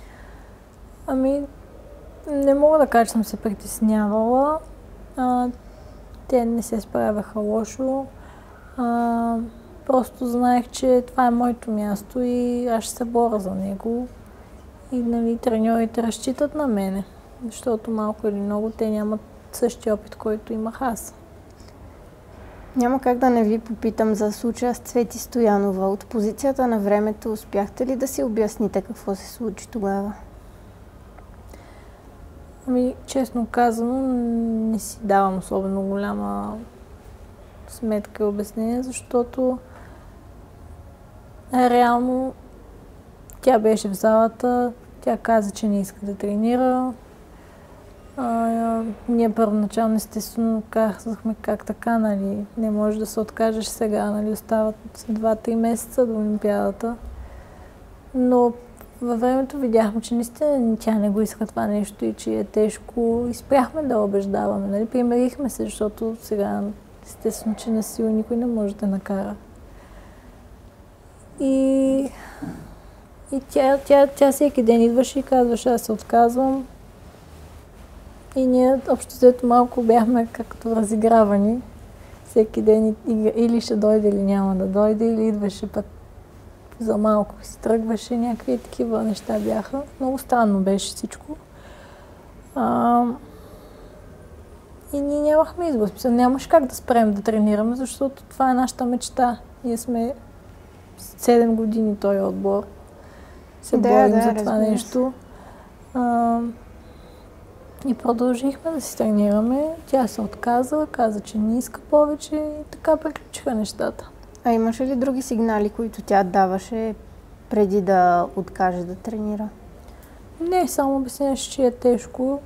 Не мога да кажа, че съм се притеснявала. Те не се справяха лошо. Просто знаех, че това е моето място и аз ще се боря за него. И нали, треньорите разчитат на мене, защото малко или много те нямат същия опит, който имах аз. Няма как да не ви попитам за случая с Цвети Стоянова. От позицията на времето успяхте ли да си обясните какво се случи тогава? Честно казано, не си давам особено голяма сметка и обяснение, защото реално тя беше в залата, тя каза, че не иска да тренира. Ние първоначално естествено казахме как така, нали, не може да се откажеш сега, нали, остават 2-3 месеца до Олимпиадата. Но във времето видяхме, че наистина тя не го иска това нещо и че е тежко и спряхме да убеждаваме, нали, примерихме се, защото сега естествено, че на сила никой не може да накара. И тя всеки ден идваше и казваше, аз се отказвам. И ние общо взето малко бяхме както разигравани. Всеки ден или ще дойде, или няма да дойде, или идваше път за малко си тръгваше. Някакви такива неща бяха. Много странно беше всичко. И ние нямахме избор. Нямаше как да спрем да тренираме, защото това е нашата мечта. Ние сме 7 години този отбор. Се борим за това нещо. И продължихме да си тренираме. Тя се отказа, каза, че не иска повече и така приключиха нещата. А имаше ли други сигнали, които тя даваше преди да откаже да тренира? Не, само обясняваше, че е тежко.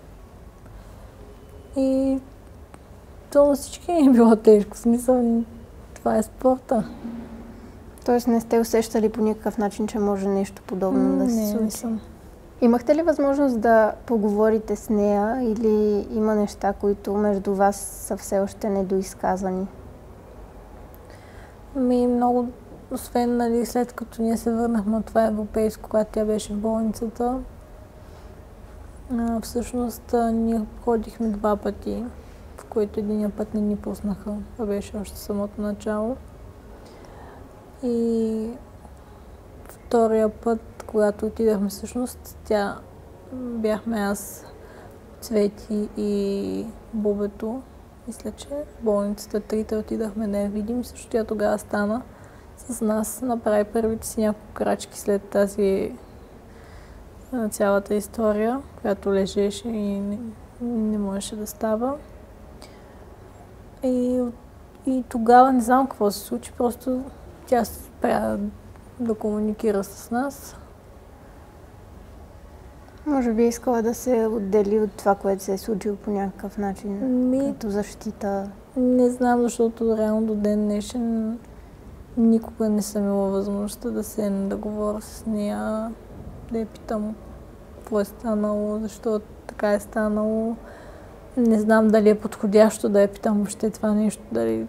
И то на всички не е било тежко. В смисъл, това е спорта. Тоест не сте усещали по никакъв начин, че може нещо подобно да се случи? Не съм. Имахте ли възможност да поговорите с нея или има неща, които между вас са все още недоизказани? Много, освен, нали, след като ние се върнахме от това европейско, когато тя беше в болницата, Всъщност ние ходихме 2 пъти, в които единия път не ни пуснаха. Това беше още самото начало. И втория път, когато отидахме, всъщност бяхме аз, Цвети и Бубето. Мисля, че в болницата трите отидахме да я видим. Също тя тогава стана с нас, направи първите си няколко крачки след тази цялата история, която лежеше и не можеше да става. И тогава не знам какво се случи, просто тя спря да комуникира с нас. Може би искала да се отдели от това, което се е случило по някакъв начин, като защита. Не знам, защото реално до ден днешен никога не съм имала възможността да говоря с нея, да я питам какво е станало, защо така е станало. Не знам дали е подходящо да я питам въобще това нещо,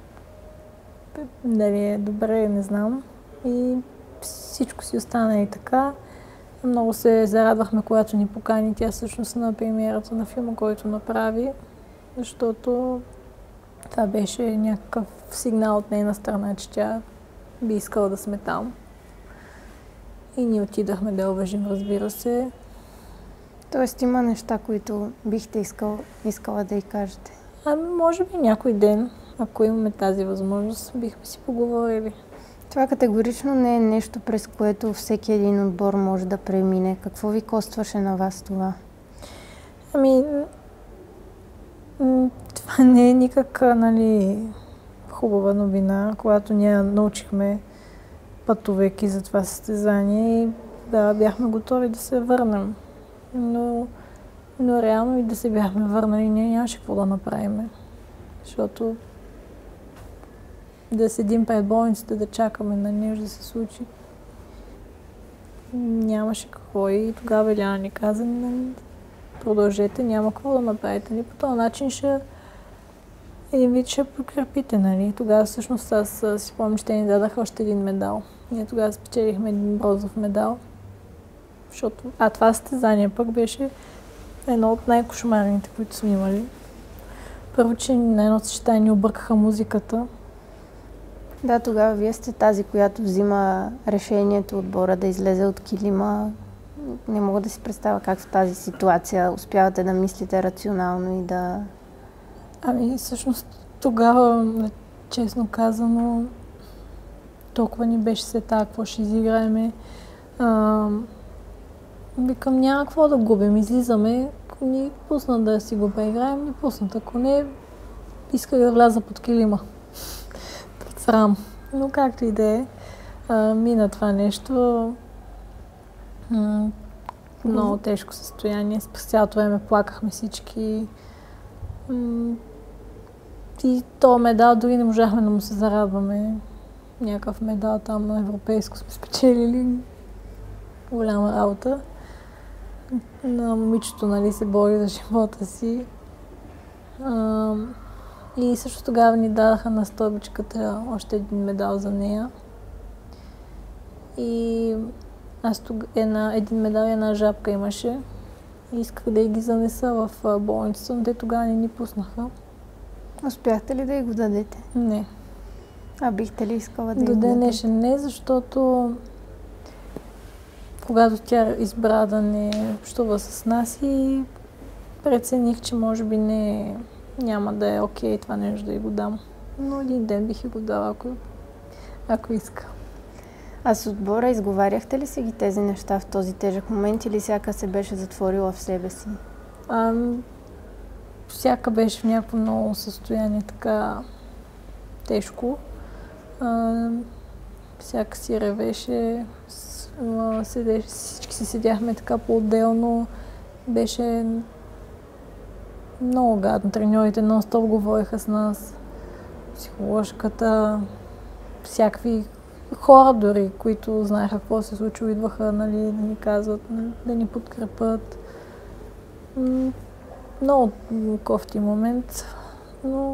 дали е добре, не знам. И всичко си остана и така. Много се зарадвахме, когато ни покани тя всъщност на премиерата на филма, който направи, защото това беше някакъв сигнал от нейна страна, че тя би искала да сме там. И ние отидахме да я уважим, разбира се. Тоест има неща, които бихте искала да й кажете? Може би някой ден, ако имаме тази възможност, бихме си поговорили. Това категорично не е нещо, през което всеки един отбор може да премине. Какво ви костваше на вас това? Това не е никак, хубава новина, когато ние научихме пътувайки за това състезание и да, бяхме готови да се върнем. Но реално и да се бяхме върнали, ние нямаше какво да направим. Защото да седим пред болницата, да чакаме на нещо да се случи, нямаше какво. И тогава Иляна ни каза, продължете, няма какво да направите. По този начин един вид ще подкрепите, нали. Тогава всъщност аз си помня, че те ни дадаха още един медал. Ние тогава спечелихме един бронзов медал. Това състезание пък беше едно от най-кошмарните, които сме имали. Първо, че на едно съчетание ни объркаха музиката. Да, тогава вие сте тази, която взима решението отбора да излезе от килима. Не мога да си представя как в тази ситуация успявате да мислите рационално и да... Всъщност тогава, честно казано, толкова ни беше сета, какво ще изиграеме. Викам, няма какво да губим, излизаме, ако ни пуснат да си го преиграем, ни пуснат. Ако не, исках да вляза под килима. Под срам. Но както и да е, мина това нещо. Много тежко състояние. През цялото време плакахме всички. И този медал дори не можахме да му се зарадваме. Някакъв медал там на европейско сме спечелили. Голяма работа. На момичето, се бори за живота си. И също тогава ни дадаха на стойбичката още един медал за нея. И аз един медал и една жабка имаше. И исках да ги занеса в болницата, но те тогава не ни пуснаха. Успяхте ли да й го дадете? Не. Бихте ли искала да й го дадете? До днешен не, защото когато тя избра да не общува с нас и прецених, че може би няма да е окей това нещо да й го дам. Но един ден бих й го дала, ако иска. А с отбора изговаряхте ли си ги тези неща в този тежък момент или всяка се беше затворила в себе си? Всяка беше в някакво много състояние така тежко. Всяка си ревеше, всички си седяхме така по-отделно. Беше много гадно. Треньорите нон-стоп говориха с нас. Психоложката, всякакви хора дори, които знаеха какво се случило, идваха да ни казват, да ни подкрепят. Много кофти момент, но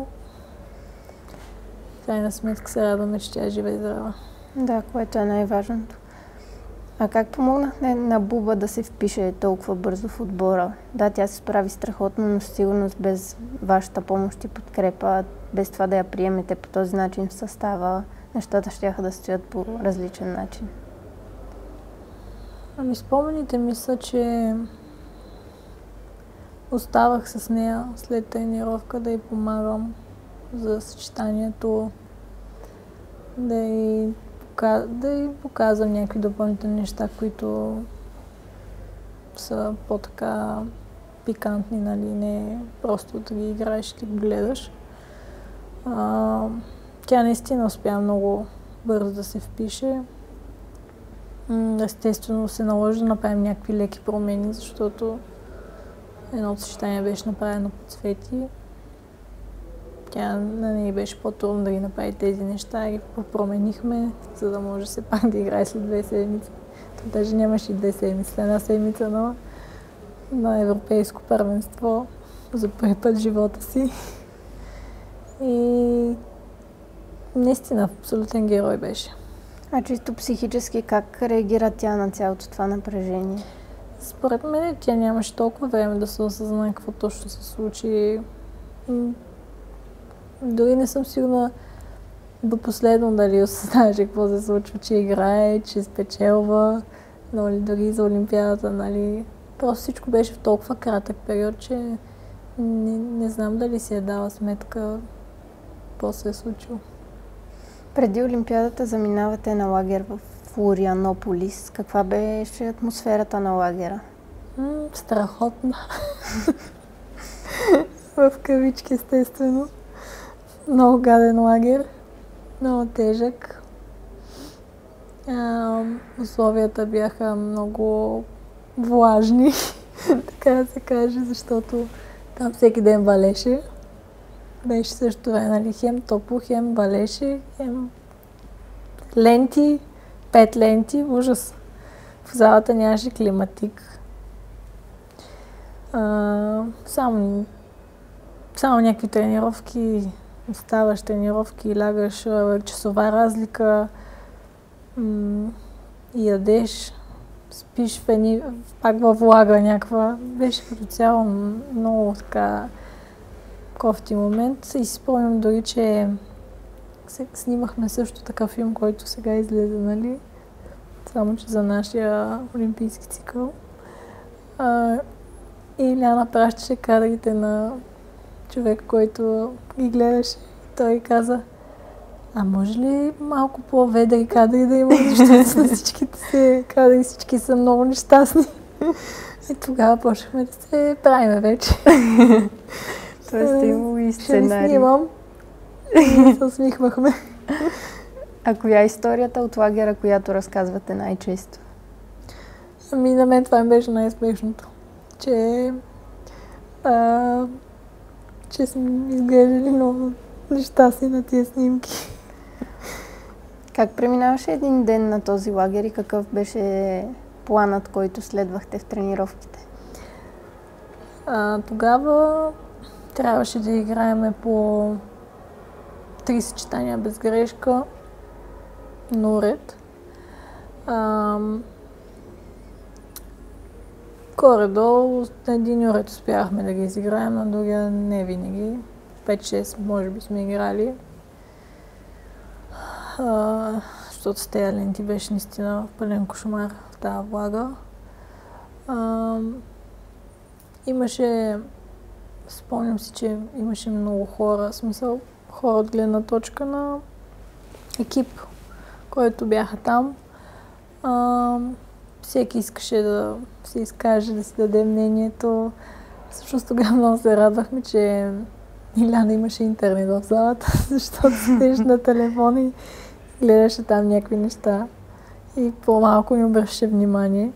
в крайна сметка се радваме, че тя е жива и здрава. Да, което е най-важното. А как помогнахте на Буба да се впише толкова бързо в отбора? Да, тя се справи страхотно, но сигурност без вашата помощ и подкрепа, без това да я приемете по този начин в състава, нещата щяха да стоят по различен начин. Ами спомените ми са, че оставах с нея след тренировка да й помагам за съчетанието, да й показвам някакви допълнителни неща, които са по-така пикантни, нали, не просто да ги играеш и ги гледаш. Тя наистина успя много бързо да се впише. Естествено се наложи да направим някакви леки промени, защото едното съчетание беше направено по цвети. Тя на нея беше по-трудно да ги направи тези неща и променихме, за да може все пак да играе след 2 седмици. То даже нямаше и 2 седмици, след 1 седмица на европейско първенство за първи път в живота си. И наистина абсолютен герой беше. А чисто психически как реагира тя на цялото това напрежение? Според мен тя нямаше толкова време да се осъзнае какво точно се случи. Дори не съм сигурна до последно дали осъзнаваше какво се случва, че играе, че спечелва, нали, дори за Олимпиадата, нали. Просто всичко беше в толкова кратък период, че не знам дали си е дала сметка какво се е случило. Преди Олимпиадата заминавате на лагер в Флорианополис. Каква беше атмосферата на лагера? Страхотна. В кавички, естествено. Много гаден лагер. Много тежък. Условията бяха много влажни, така да се каже, защото там всеки ден валеше. Беше също нали, хем топло, хем валеше, хем ленти, 5 ленти, ужас. В залата нямаше климатик. Само някакви тренировки, оставаш тренировки, лягаш, часова разлика, ядеш, спиш пак във влага някаква. Беше като цяло много така кофти момент. И си спомням дори, че снимахме също такъв филм, който сега излезе, нали? Само, че за нашия олимпийски цикъл. И Ляна пращаше кадрите на човек, който ги гледаше. Той каза, а може ли малко по-ведри кадри да има, защото на всичките се кадри, всички са много нещастни. И тогава почнахме да се правиме вече. Тоест имало и сценарий. Ще ви снимам и се усмихвахме. А коя е историята от лагера, която разказвате най-често? Ами на мен това ми беше най-смешното. Че сме изглеждали много нещастни на тия снимки. Как преминаваше един ден на този лагер и какъв беше планът, който следвахте в тренировките? Тогава трябваше да играем по 3 съчетания без грешка на уред. Горе-долу на един уред успяхме да ги изиграем, на другия не винаги. 5-6 може би сме играли. Защото с тези ленти беше наистина пълен кошмар в тази влага. Спомням си, че имаше много хора, в смисъл хора от гледна точка на екип, който бяха там. Всеки искаше да се изкаже, да си даде мнението. Всъщност тогава много се радвахме, че Иляна имаше интернет в залата, защото седеше на телефона и гледаше там някакви неща. И по-малко ни обръщаше внимание.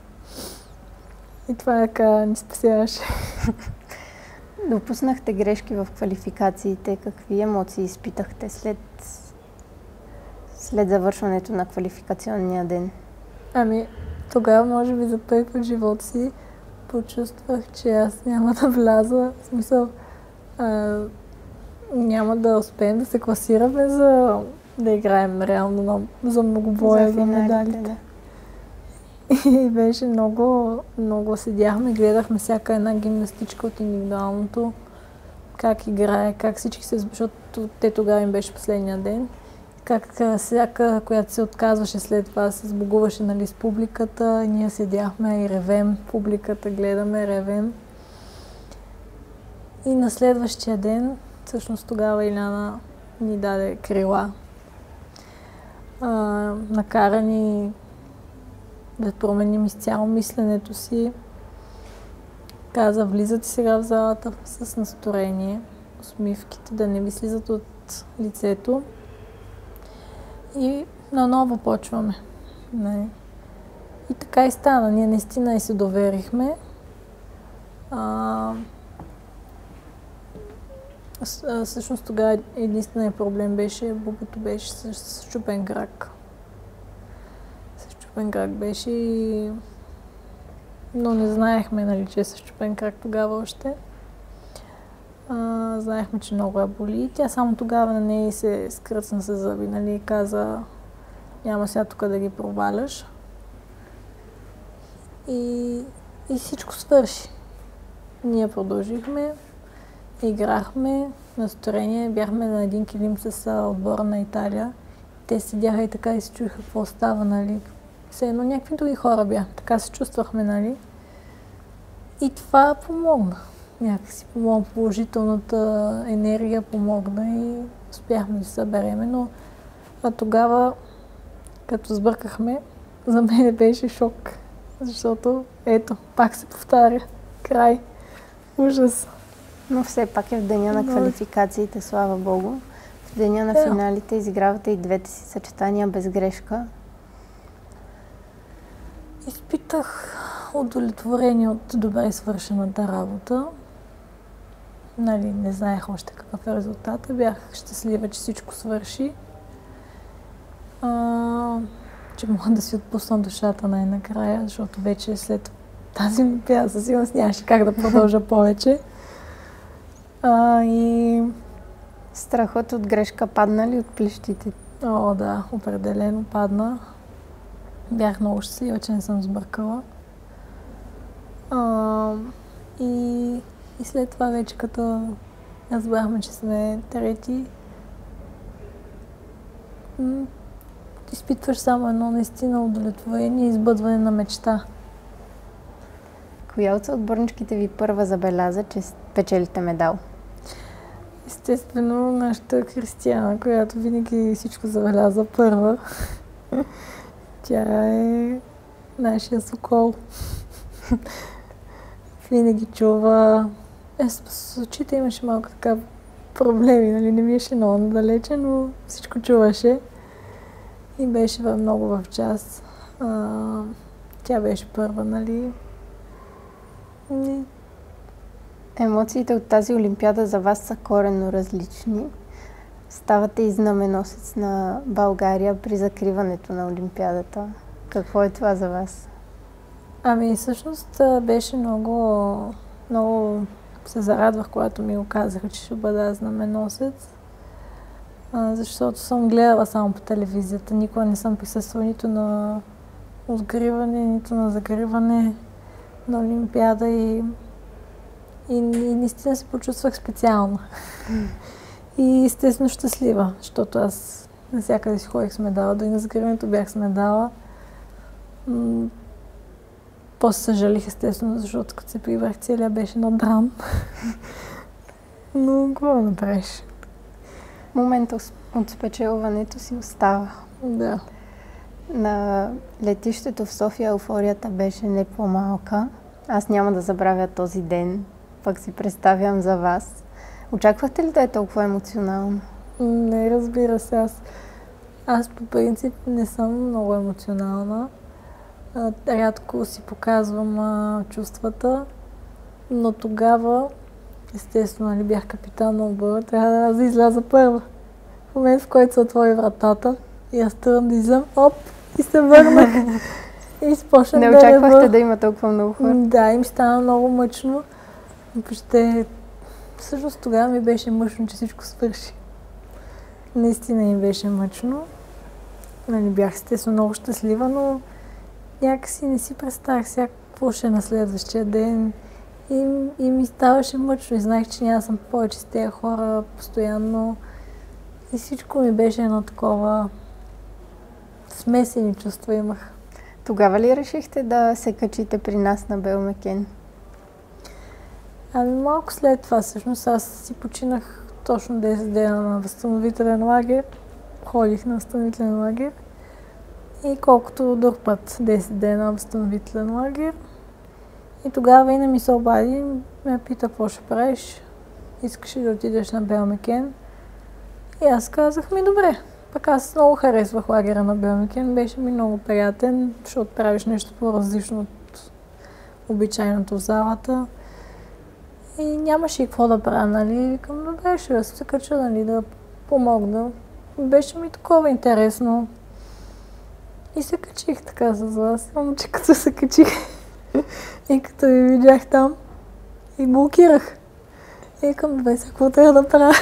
И това така ни спасяваше. Допуснахте грешки в квалификациите. Какви емоции изпитахте след завършването на квалификационния ден? Ами, тогава може би за първи път в живота си почувствах, че аз няма да вляза. В смисъл, няма да успеем да се класираме да играем реално за многобоя, за медалите. И беше много, много седяхме, гледахме всяка една гимнастичка от индивидуалното, как играе, как всички се, защото те тогава им беше последния ден, как всяка, която се отказваше след това, се сбогуваше, нали, с публиката, ние седяхме и ревем, публиката гледаме, ревем. И на следващия ден, всъщност тогава Иляна ни даде крила. Накара ни да променим изцяло мисленето си. Каза, влизате сега в залата с настроение, усмивките да не ви слизат от лицето и наново почваме. Не. И така и стана. Ние наистина и се доверихме. Всъщност тогава единственият проблем беше, бубото беше с счупен крак. С счупен крак беше и... Но не знаехме, нали, че е с счупен крак тогава още. Знаехме, че много я боли. Тя само тогава на нея се скръцна с зъби, нали, и каза, няма сега тук да ги проваляш. И всичко свърши. Ние продължихме, играхме, настроение, бяхме на един килим с отбора на Италия. Те седяха и така и се чуиха какво става, нали. Все едно някакви други хора бяха, така се чувствахме, нали. И това помогна. Някакси помогна, положителната енергия помогна и успяхме да се събереме, но тогава, като сбъркахме, за мен беше шок, защото ето, пак се повтаря. Край. Ужас. Но все пак е в деня на квалификациите, слава Богу. В деня на финалите изигравате и двете си съчетания без грешка. Изпитах удовлетворение от добре свършената работа. Нали, не знаех още какъв е резултата. Бях щастлива, че всичко свърши. Че мога да си отпусна душата най-накрая, защото вече след тази олимпиада със сигурност нямаше как да продължа повече. И страхът от грешка падна ли от плещите? О, да, определено падна. Бях много щастлива, че не съм сбъркала. И след това вече като разбрахме, че сме трети, изпитваш само едно наистина удовлетворение и избъдване на мечта. Коя от съотборничките ви първа забеляза, че печелите медал? Естествено, нашата Кристияна, която винаги всичко забеляза първа. Тя е нашия сокол. Винаги чува. С очите имаше малко така проблеми, нали? Не беше много надалече, но всичко чуваше. И беше много в час. Тя беше първа, нали? Емоциите от тази олимпиада за вас са коренно различни. Ставате и знаменосец на България при закриването на олимпиадата. Какво е това за вас? Всъщност беше много се зарадвах, когато ми го казаха, че ще бъда знаменосец. Защото съм гледала само по телевизията. Никога не съм присъствала нито на откриване, нито на закриване на олимпиада и наистина се почувствах специално. И естествено щастлива, защото аз навсякъде си ходих с медала, дори на закриването бях с медала. После съжалих естествено, защото като се прибрах целия беше на драм. Но какво направиш? Моментът от спечелването си остава. Да. На летището в София еуфорията беше не по-малка. Аз няма да забравя този ден, пък си представям за вас. Очаквахте ли да е толкова емоционално? Не, разбира се. Аз по принцип не съм много емоционална. Рядко си показвам чувствата, но тогава, естествено, нали, бях капитан на отбора, трябва да изляза първа. В момент, в който се отвори вратата и аз тръгвам да излизам, и се върнах. И започнах да рева. Не очаквахте да има толкова много хора? Да, им стана много мъчно. Всъщност тогава ми беше мъчно, че всичко свърши. Наистина им беше мъчно. Нали, бях естествено много щастлива, но някакси не си представях сега какво ще е на следващия ден. И ми ставаше мъчно и знаех, че няма съм повече с тези хора постоянно. И всичко ми беше едно такова смесени чувства имах. Тогава ли решихте да се качите при нас на Белмекен? Ами малко след това всъщност аз си починах точно 10 дена на възстановителен лагер. Ходих на възстановителен лагер. И колкото друг път 10 дена на възстановителен лагер. И тогава Ина ми се обади, ме пита какво ще правиш. Искаш ли да отидеш на Белмекен? И аз казах ми добре. Пък аз много харесвах лагера на Белмекен. Беше ми много приятен, защото правиш нещо по-различно от обичайното в залата. И нямаше и какво да правя, нали? Викам, добре, ще се кача, нали, да помогна. Беше ми такова интересно. И се качих така с вас. Само че като се качих и като ви видях там и блокирах. И към добре, сега какво трябва да правя?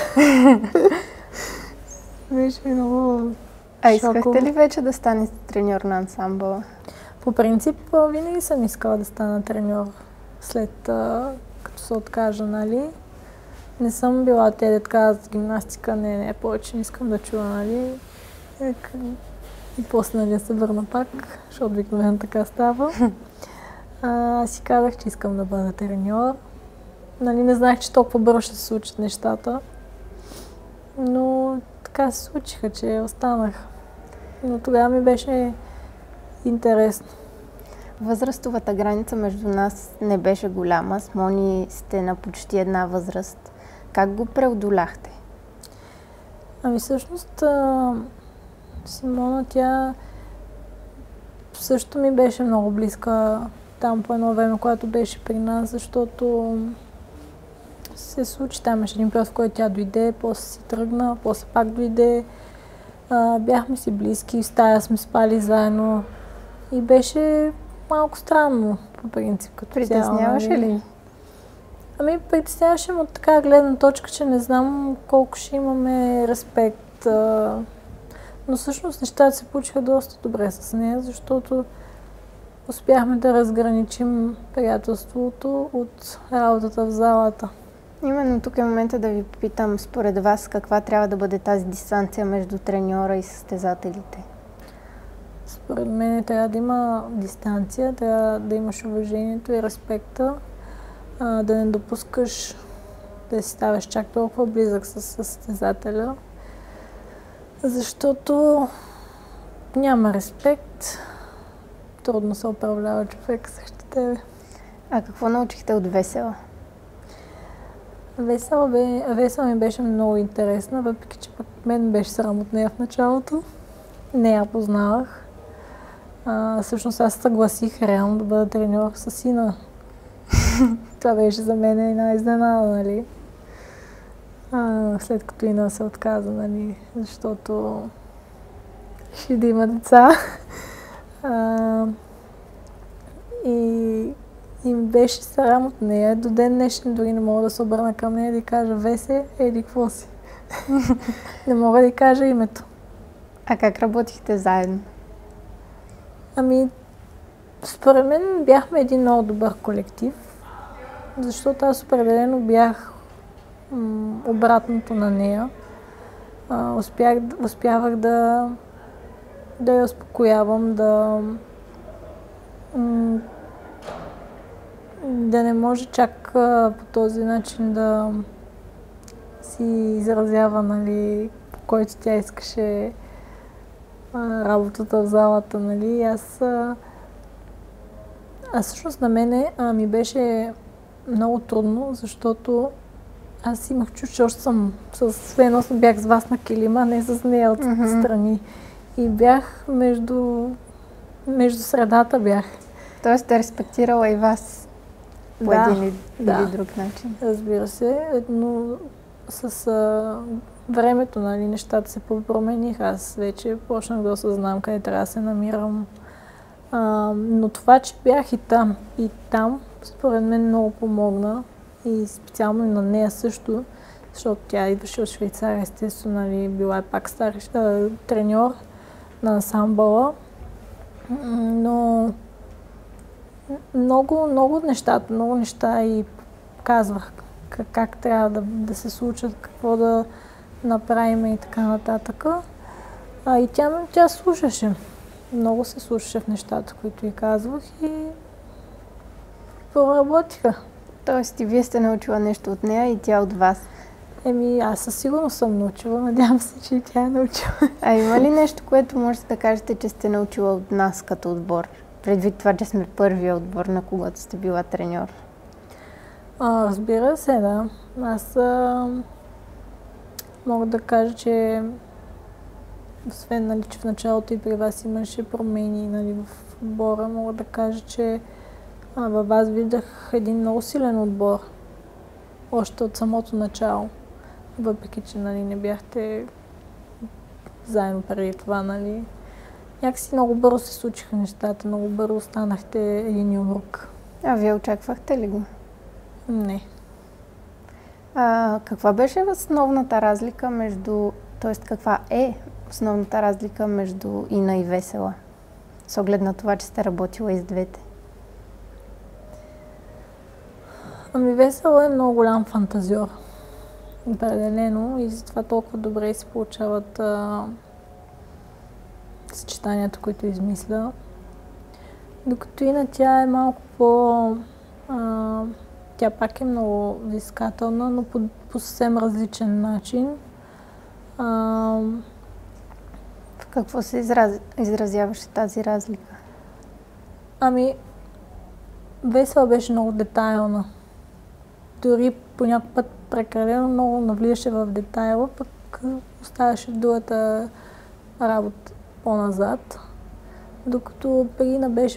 Беше ми много искахте ли вече да станете треньор на ансамбъла? По принцип, винаги съм искала да стана треньор след като се откажа, нали. Не съм била те да казват гимнастика, не, повече не искам да чува, нали. И после нали се върна пак, защото обикновено така става. Си казах, че искам да бъда треньор. Нали, не знаех, че толкова бързо ще се случат нещата. Но така се случиха, че останах. Но тогава ми беше интересно. Възрастовата граница между нас не беше голяма. С Мони сте на почти една възраст. Как го преодоляхте? Ами всъщност Симона, тя също ми беше много близка там по едно време, когато беше при нас, защото се случи. Там имаше един период, в който тя дойде, после си тръгна, после пак дойде. Бяхме си близки, в стая сме спали заедно и беше малко странно, по принцип, като притесняваше ли? Ами, притесняваше му от така гледна точка, че не знам колко ще имаме респект. Но всъщност нещата се получиха доста добре с нея, защото успяхме да разграничим приятелството от работата в залата. Именно тук е момента да ви попитам, според вас, каква трябва да бъде тази дистанция между треньора и състезателите? Според мен трябва да има дистанция, трябва да имаш уважението и респекта, да не допускаш да си ставаш чак толкова близък с състезателя, защото няма респект, трудно се управлява човек срещу тебе. А какво научихте от Весела? Весела ми беше много интересна, въпреки че пък мен беше срам от нея в началото. Не я познавах. Всъщност аз съгласих реално да бъда треньор с Ина. Това беше за мен една изненада, нали. След като Ина се отказа, нали, защото ще да има деца. И ми беше срам от нея. До ден днешен дори не мога да се обърна към нея и да кажа Весе, еди какво си. Не мога да й кажа името. А как работихте заедно? Ами, според мен бяхме един много добър колектив, защото аз определено бях обратното на нея. Успявах да я успокоявам, да не може чак по този начин да си изразява, нали, по който тя искаше работата в залата, нали. Аз всъщност на мене ми беше много трудно, защото аз имах чувство, че още съм бях с вас на килима, не с нея от страни. И бях между средата бях. Тоест те респектирала и вас по един или друг начин. Разбира се, но с времето, нали, нещата се промениха. Аз вече почнах да осъзнавам къде трябва да се намирам. Но това, че бях и там, според мен много помогна. И специално и на нея също, защото тя идваше от Швейцария, естествено, нали, била е пак треньор на ансамбъла. Но много неща и казвах как трябва да се случат, какво да направим и така нататък. И тя слушаше. Много се слушаше в нещата, които й казвах и проработиха. Тоест и вие сте научила нещо от нея и тя от вас? Аз със сигурност съм научила. Надявам се, че и тя е научила. А има ли нещо, което можете да кажете, че сте научила от нас като отбор? Предвид това, че сме първия отбор, на когото сте била треньор. Разбира се, да. Аз мога да кажа, че освен, че в началото и при вас имаше промени в отбора, мога да кажа, че във вас видях един много силен отбор. Още от самото начало. Въпреки, че не бяхте заедно преди това, Някакси много бързо се случиха нещата, много бързо станахте един умрук. А вие очаквахте ли го? Не. Каква беше основната разлика каква е основната разлика между Ина и Весела? С оглед на това, че сте работила и с двете. Весела е много голям фантазьор. Определено и затова толкова добре се получават съчетанията, които измисля. Докато Ина тя е малко тя пак е много взискателна, но по съвсем различен начин. В какво се изразяваше тази разлика? Весела беше много детайлна. Дори по някой път прекалено много навлияше в детайла, пък оставяше другата работа по-назад. Докато при Ина беше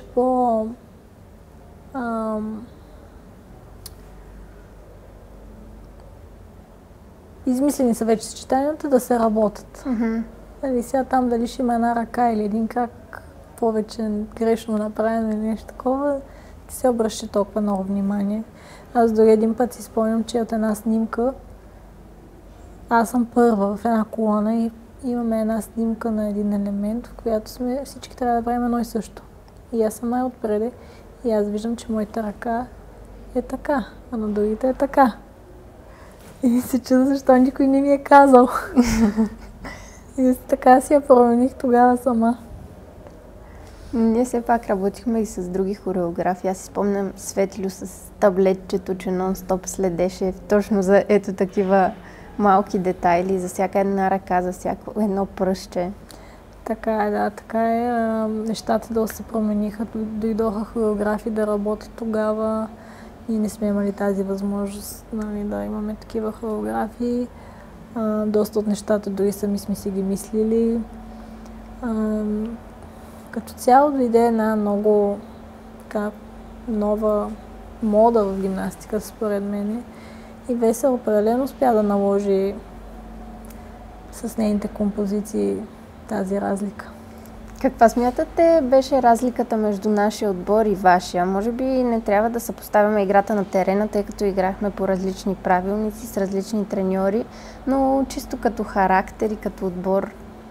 измислени са вече съчетанията да се работят. Mm-hmm. Сега там дали ще има една ръка или един крак повече грешно направено или нещо такова, ти се обръща толкова много внимание. Аз дори един път си спомням, че от една снимка аз съм първа в една колона и имаме една снимка на един елемент, в която всички трябва да правим едно и също. И аз съм най-отпреде и аз виждам, че моята ръка е така, а на другите е така. И се чудя защо никой не ми е казал. И така си я промених тогава сама. Ние все пак работихме и с други хореографи. Аз си спомням Светлю с таблетчето, че нон-стоп следеше точно за ето такива малки детайли, за всяка една ръка, за всяко едно пръстче. Така е, да, така е. Нещата доста се промениха. Дойдоха хореографи да работят тогава. Ние не сме имали тази възможност да имаме такива хореографии. Доста от нещата дори сами сме си ги мислили. Като цяло дойде една много нова мода в гимнастиката, според мен. И Весела определено успя да наложи с нейните композиции тази разлика. Каква смятате беше разликата между нашия отбор и вашия? Може би не трябва да съпоставяме играта на терена, тъй като играхме по различни правилници, с различни треньори, но чисто като характер и като отбор.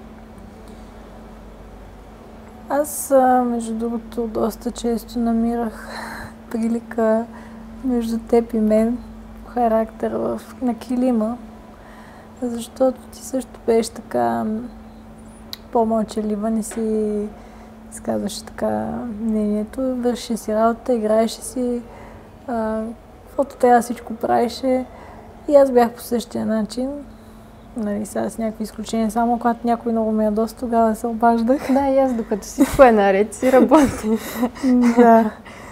Аз, между другото, доста често намирах прилика между теб и мен по характер на килима, защото ти също беше така по-мълчалива, не си изказваше така мнението, върши си работа, играеше си, каквото трябва всичко правеше и аз бях по същия начин. Сега с някакви изключения, само когато някой много ме ядоса, тогава се обаждах. Да, и аз докато всичко е наред, си работи. Да.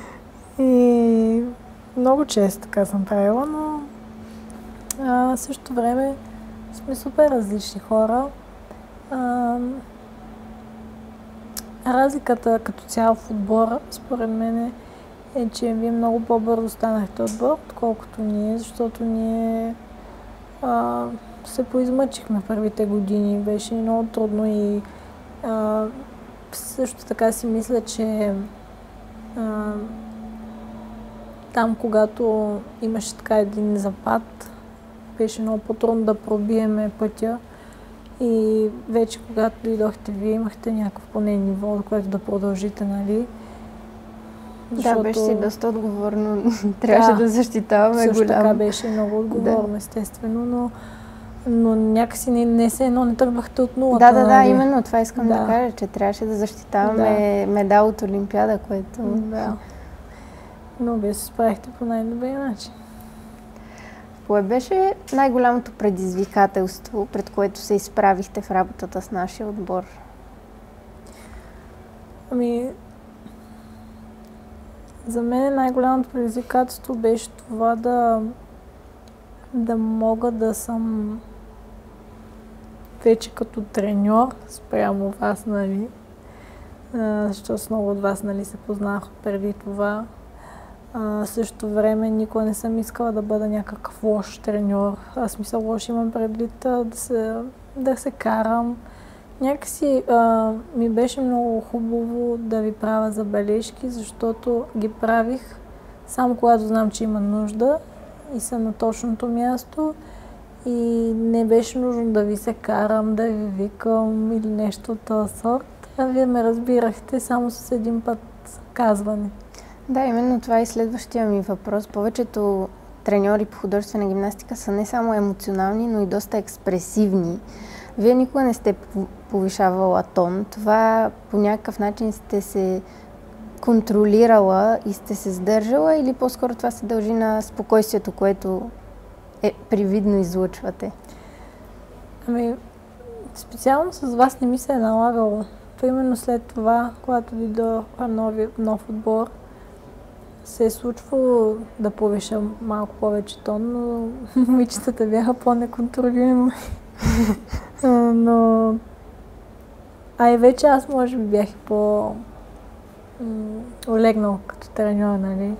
И много често така съм правила, но в същото време сме супер различни хора. Разликата като цяло в отбора, според мен, е, че вие много по-бързо станахте отбор, отколкото ние, защото ние се поизмъчихме първите години. Беше много трудно и също така си мисля, че там, когато имаше така един запад, беше много по-трудно да пробиеме пътя. И вече, когато дойдохте вие, имахте някакво поне ниво, до което да продължите, Да, беше си доста отговорно. Трябваше да защитаваме също голям. Така беше много отговорно, естествено, но някакси не се едно, не тръгвахте от нулата. Да, именно това искам да кажа, че трябваше да защитаваме медал от Олимпиада, което... Да. Но вие се справихте по най-добрия начин. Кое беше най-голямото предизвикателство, пред което се изправихте в работата с нашия отбор? За мен най-голямото предизвикателство беше това да мога да съм вече като треньор спрямо вас, нали? Защото с много от вас, нали, се познах преди това. В същото време никога не съм искала да бъда някакъв лош треньор. Аз мисля, лош имам предвид да се карам. Някакси ми беше много хубаво да ви правя забележки, защото ги правих само когато знам, че има нужда и съм на точното място и не беше нужно да ви се карам, да ви викам или нещо от този сорт. А вие ме разбирахте само с един път казване. Да, именно това е следващия ми въпрос. Повечето треньори по художествена гимнастика са не само емоционални, но и доста експресивни. Вие никога не сте повишавала тон. Това по някакъв начин сте се контролирала и сте се сдържала или по-скоро това се дължи на спокойствието, което привидно излъчвате? Специално с вас не ми се е налагало. Примерно след това, когато дойде нов отбор, се е случвало да повиша малко повече тон, но момичетата бяха по-неконтролируеми. Но... и вече аз може би бях олегнал като треньор, нали.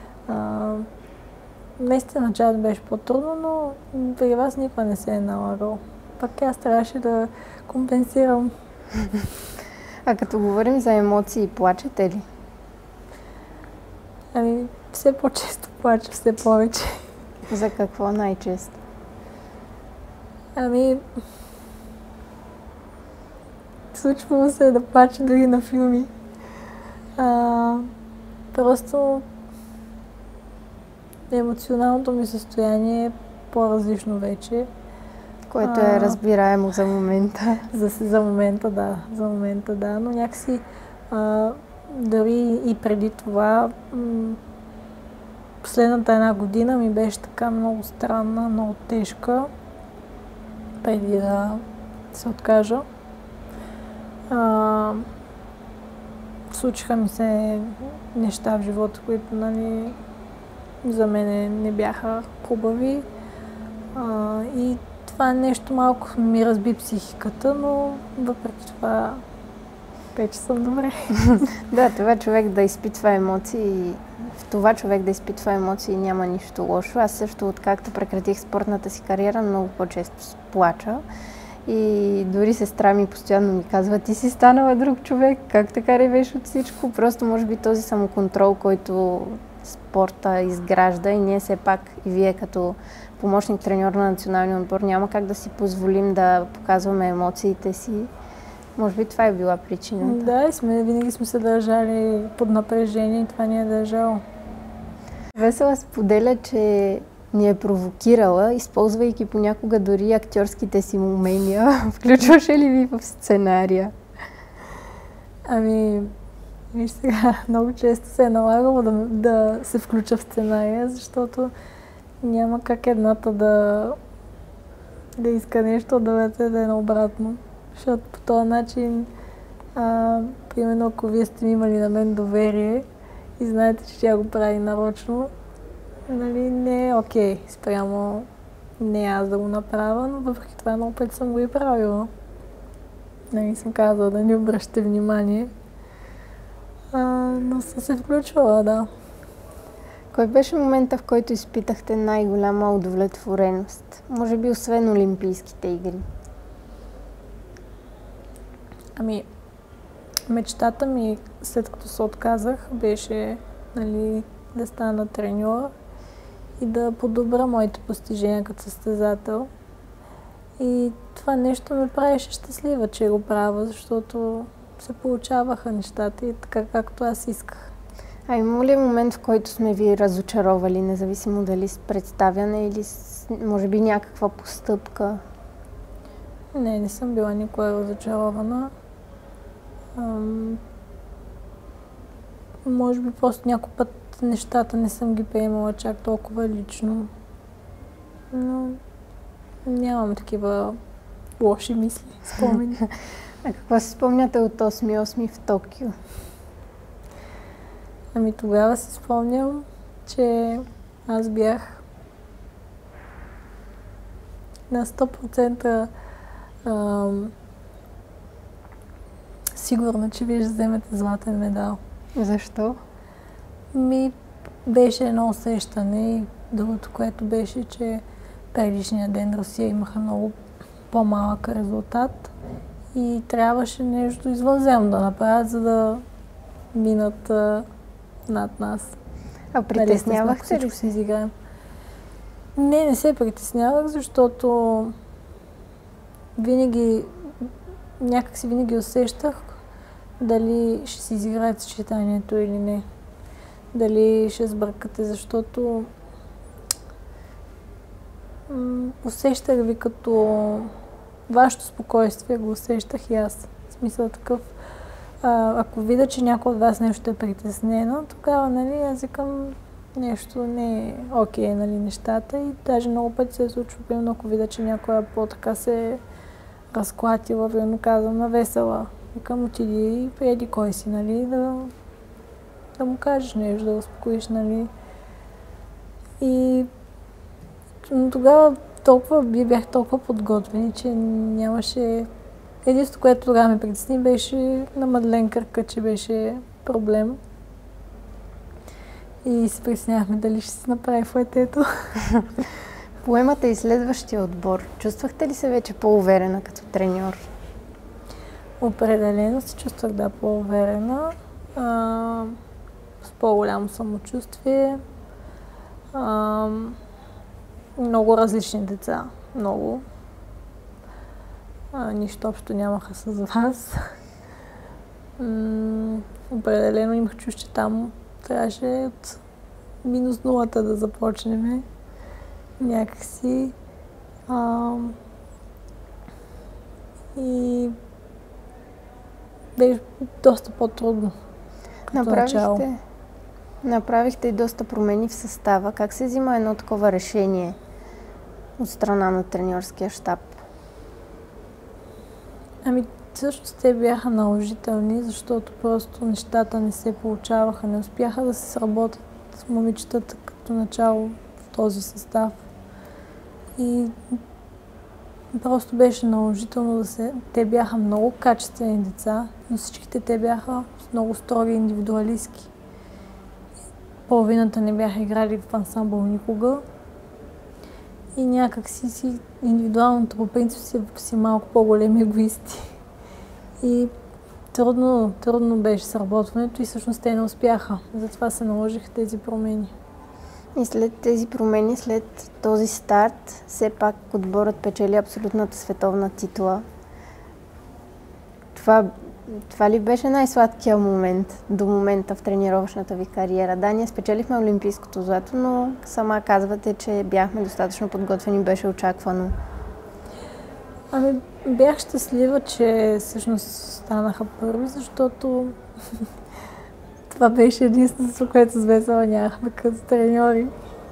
Наистина началото беше по-трудно, но при вас никога не се е налагал. Пак аз трябваше да компенсирам. А като говорим за емоции, плачете ли? Все по-често плача, все повече. За какво най-често? Случвало се да плача дори на филми. Просто емоционалното ми състояние е по-различно вече. Което е разбираемо за момента. За момента, да. Но някакси дори и преди това последната една година ми беше така много странна, много тежка, преди да се откажа. Случиха ми се неща в живота, които, нали, за мен не бяха хубави. И това нещо малко ми разби психиката, но въпреки това вече съм добре. Да, това човек да изпитва емоции, в това човек да изпитва емоции няма нищо лошо. Аз също, откакто прекратих спортната си кариера, много по-често плача. И дори сестра ми постоянно ми казва: ти си станала друг човек, как така ревеш от всичко? Просто може би този самоконтрол, който спорта изгражда и ние все пак, и вие като помощник треньор на националния отбор, няма как да си позволим да показваме емоциите си. Може би това е била причината. Да, винаги сме се държали под напрежение и това ни е държало. Весела споделя, че ни е провокирала, използвайки понякога дори актьорските си умения. Включваше ли ви в сценария? Виж сега, много често се е налагало да се включа в сценария, защото няма как едната да иска нещо, да е наобратно. Защото по този начин, примерно, ако вие сте имали на мен доверие и знаете, че тя го прави нарочно, нали, не е окей, спрямо не аз да го направя, но въпреки това много пъти съм го и правила. Нали, съм казала да не обръщате внимание, но съм се включвала, да. Кой беше момента, в който изпитахте най-голяма удовлетвореност? Може би освен Олимпийските игри? Мечтата ми, след като се отказах, беше, нали, да стана треньор и да подобра моите постижения като състезател. И това нещо ме правеше щастлива, че го правя, защото се получаваха нещата и така, както аз исках. А има ли момент, в който сме ви разочаровали, независимо дали с представяне или може би някаква постъпка? Не съм била никога разочарована. Може би просто някой път нещата не съм ги приемала чак толкова лично. Но нямам такива лоши мисли, спомени. А какво си спомняте от 8.8 в Токио? Тогава си спомням, че аз бях на 100% сигурна, че вие ще вземете златен медал. Защо? Беше едно усещане и другото, което беше, че предишния ден Русия имаха много по-малък резултат и трябваше нещо извънземно да направят, за да минат над нас. А притеснявахте ли се изиграем? Не се притеснявах, защото някак си винаги усещах дали ще си изиграят съчетанието или не. Дали ще сбъркате, защото усещах ви като вашето спокойствие, го усещах и аз. В смисъл такъв, ако видя, че някой от вас нещо е притеснено, тогава, аз викам, нещо не е окей, нещата и даже много пъти се случва, примерно, ако видя, че някоя по-така се е разклатила, примерно казвам, навесела. Викам, отиди и приеди кой си, да му кажеш нещо, да го успокоиш, И тогава бях толкова подготвени, че нямаше... Единството, което тогава ме притесни, беше на Мадлен кръка, че беше проблем. И се притеснявахме дали ще се направи фуетето. Поемате и следващия отбор. Чувствахте ли се вече по-уверена като треньор? Определено се чувствах по-уверена. С по-голямо самочувствие. Много различни деца. Много. Нищо общо нямаха с вас. Определено имах чувство, че там трябваше от минус нулата да започнем. Някакси. И беше доста по-трудно. Направихте и доста промени в състава. Как се взима едно такова решение от страна на треньорския щаб? Всъщност те бяха наложителни, защото просто нещата не се получаваха. Не успяха да се сработят с момичетата като начало в този състав. И просто беше наложително Те бяха много качествени деца, но всичките те бяха много строги индивидуалистки. Половината не бяха играли в ансамбъл никога. И някак си индивидуалното по принцип си малко по-големи егоисти. И трудно беше сработването и всъщност те не успяха. Затова се наложиха тези промени. И след тези промени, след този старт, все пак отборът печели абсолютната световна титла. Това ли беше най-сладкият момент до момента в тренировъчната ви кариера? Да, ние спечелихме олимпийското злато, но сама казвате, че бяхме достатъчно подготвени, беше очаквано. Бях щастлива, че всъщност станаха първи, защото това беше единственото, което с Весела нямахме като треньори.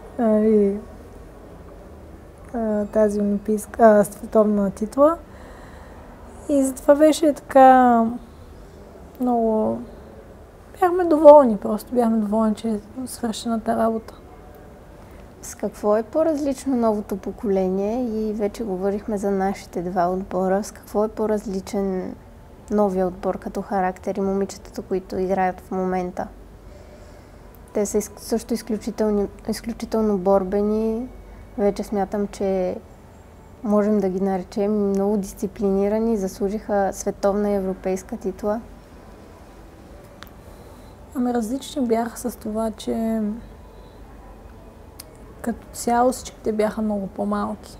Тази олимпийска световна титла. И затова беше така много... Бяхме доволни, че е свършената работа. С какво е по-различно новото поколение? И вече говорихме за нашите два отбора. С какво е по-различен новия отбор като характер и момичетата, които играят в момента? Те са също изключително борбени. Вече смятам, че можем да ги наречем много дисциплинирани, заслужиха световна и европейска титла. Различни бяха с това, че като цяло всичките бяха много по-малки.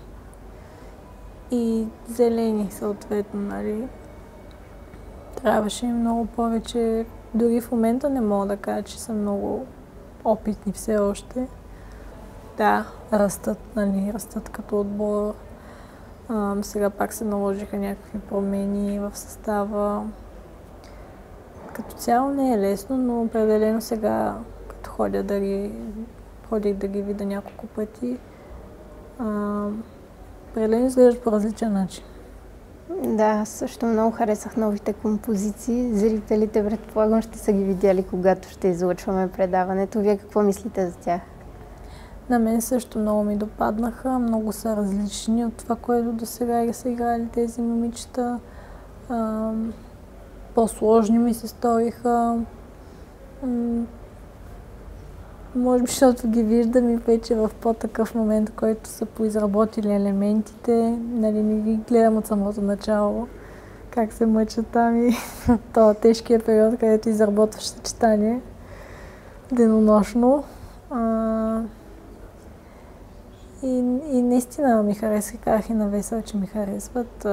И зелени съответно, Трябваше много повече Дори в момента не мога да кажа, че са много опитни все още. Да, растат като отбор. Сега пак се наложиха някакви промени в състава. Като цяло не е лесно, но определено сега, като ходих да ги видя няколко пъти, определено изглеждат по различен начин. Да, аз също много харесах новите композиции. Зрителите, предполагам, ще са ги видяли, когато ще излъчваме предаването. Вие какво мислите за тях? На мен също много ми допаднаха. Много са различни от това, което до сега са играли тези момичета. По-сложни ми се сториха. Може би, защото ги виждам и вече в по-такъв момент, в който са поизработили елементите. Нали, не ги гледам от самото начало, как се мъчат там и този тежкия период, където изработваш съчетание денонощно. И наистина ми харесва, казах и на Весела, че ми харесват.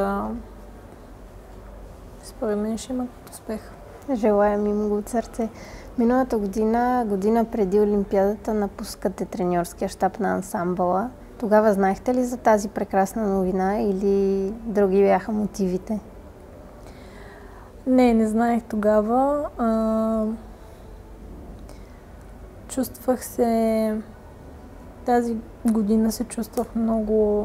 Според мен ще имат успех. Желаем им го от сърце. Миналата година преди Олимпиадата, напускате треньорския щаб на ансамбъла. Тогава знаехте ли за тази прекрасна новина или други бяха мотивите? Не знаех тогава. Чувствах се... Тази година се чувствах много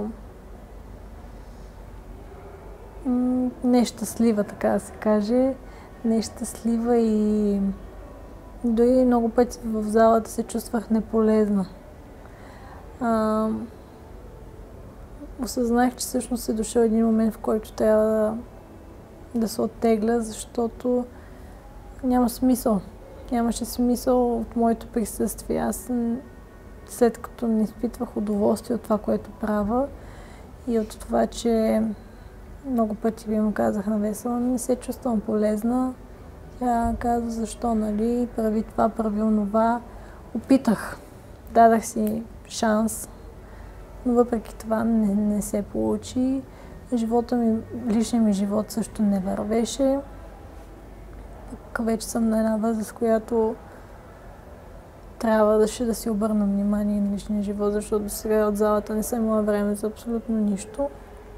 нещастлива, така да се каже. Нещастлива и дори много пъти в залата се чувствах неполезна. Осъзнах, че всъщност е дошъл един момент, в който трябва да се оттегля, защото няма смисъл. Нямаше смисъл от моето присъствие. Аз, след като не изпитвах удоволствие от това, което правя и от това, че много пъти ви му казах на Весела, не се чувствам полезна. Тя каза, защо, нали, прави това, прави онова. Опитах, дадах си шанс, но въпреки това не се получи. Личният ми живот също не вървеше. Пък вече съм на една възраст, която трябва да си обърна внимание на личния живот, защото сега от залата не съм имала време за абсолютно нищо.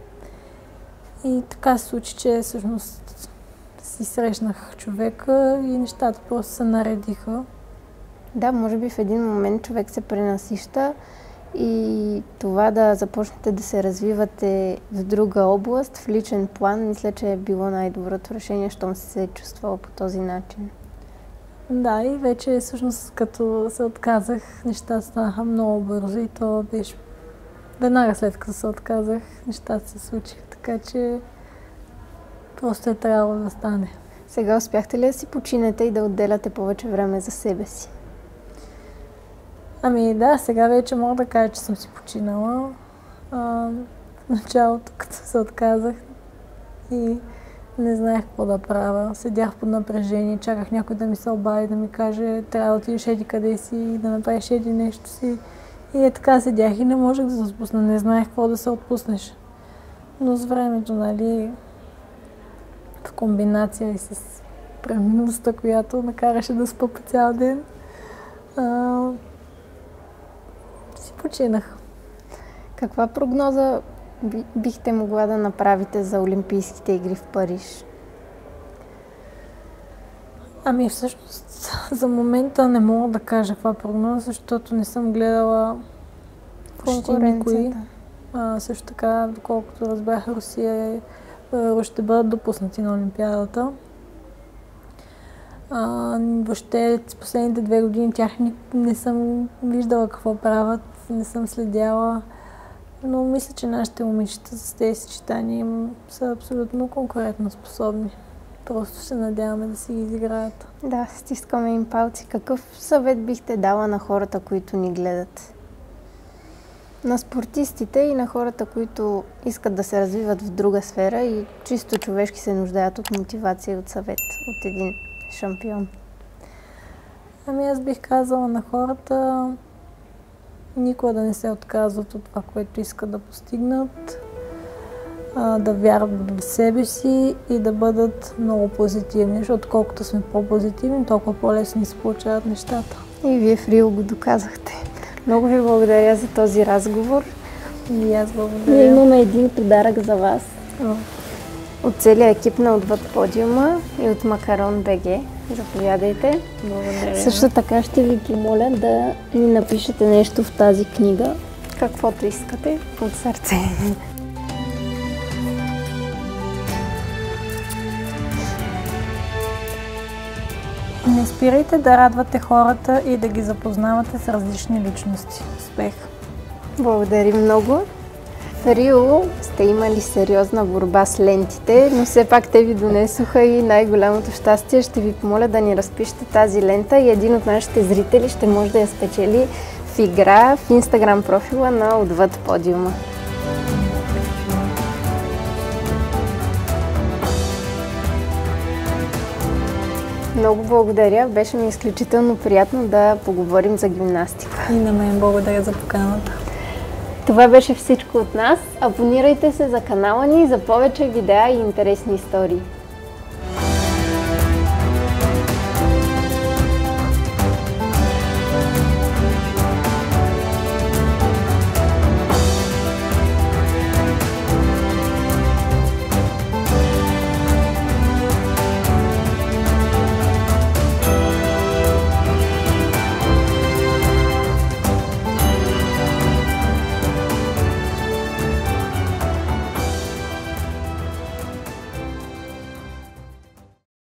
И така се случи, че всъщност си срещнах човека и нещата просто се наредиха. Да, може би в един момент човек се пренасища и това да започнете да се развивате в друга област, в личен план, мисля, че е било най-доброто решение, щом се е чувствала по този начин. Да, и вече всъщност като се отказах, нещата станаха много бързо и то беше веднага след като се отказах, нещата се случиха, така че просто е трябвало да стане. Сега успяхте ли да си починете и да отделяте повече време за себе си? Ами да, сега вече мога да кажа, че съм си починала. В началото, като се отказах и не знаех какво да правя. Седях под напрежение, чаках някой да ми се обади, да ми каже, трябва да отидеш еди къде си, да направиш еди нещо си. И така седях и не можех да се отпусна, не знаех какво да се отпуснеш. Но с времето, нали, в комбинация и с преминалостта, която накараше да спа по цял ден, си починах. Каква прогноза бихте могла да направите за Олимпийските игри в Париж? Ами всъщност за момента не мога да кажа каква прогноза, защото не съм гледала почти никой. Също така, доколкото разбрах, Русия ще бъдат допуснати на Олимпиадата. Въобще последните 2 години тях не съм виждала какво правят, не съм следяла. Но мисля, че нашите момичета с тези съчетания са абсолютно конкурентно способни. Просто се надяваме да си ги изиграят. Да, стискаме им палци. Какъв съвет бихте дала на хората, които ни гледат? На спортистите и на хората, които искат да се развиват в друга сфера и чисто човешки се нуждаят от мотивация и от съвет от един шампион. Ами аз бих казала на хората никога да не се отказват от това, което искат да постигнат. да вярват в себе си и да бъдат много позитивни, защото колкото сме по-позитивни, толкова по-лесно се получават нещата. И вие в Рио го доказахте. Много ви благодаря за този разговор. И аз благодаря. Ние имаме един подарък за вас. От целия екип на Отвъд подиума и от Макарон БГ. Заповядайте. Благодаря. Също така ще ви помоля да ни напишете нещо в тази книга, каквото искате, от сърце. Не спирайте да радвате хората и да ги запознавате с различни личности. Успех! Благодарим много! В Рио сте имали сериозна борба с лентите, но все пак те ви донесоха и най-голямото щастие. Ще ви помоля да ни разпишете тази лента и един от нашите зрители ще може да я спечели в игра в Инстаграм профила на Отвъд подиума. Много благодаря. Беше ми изключително приятно да поговорим за гимнастика. И на мен благодаря за поканата. Това беше всичко от нас. Абонирайте се за канала ни за повече видеа и интересни истории.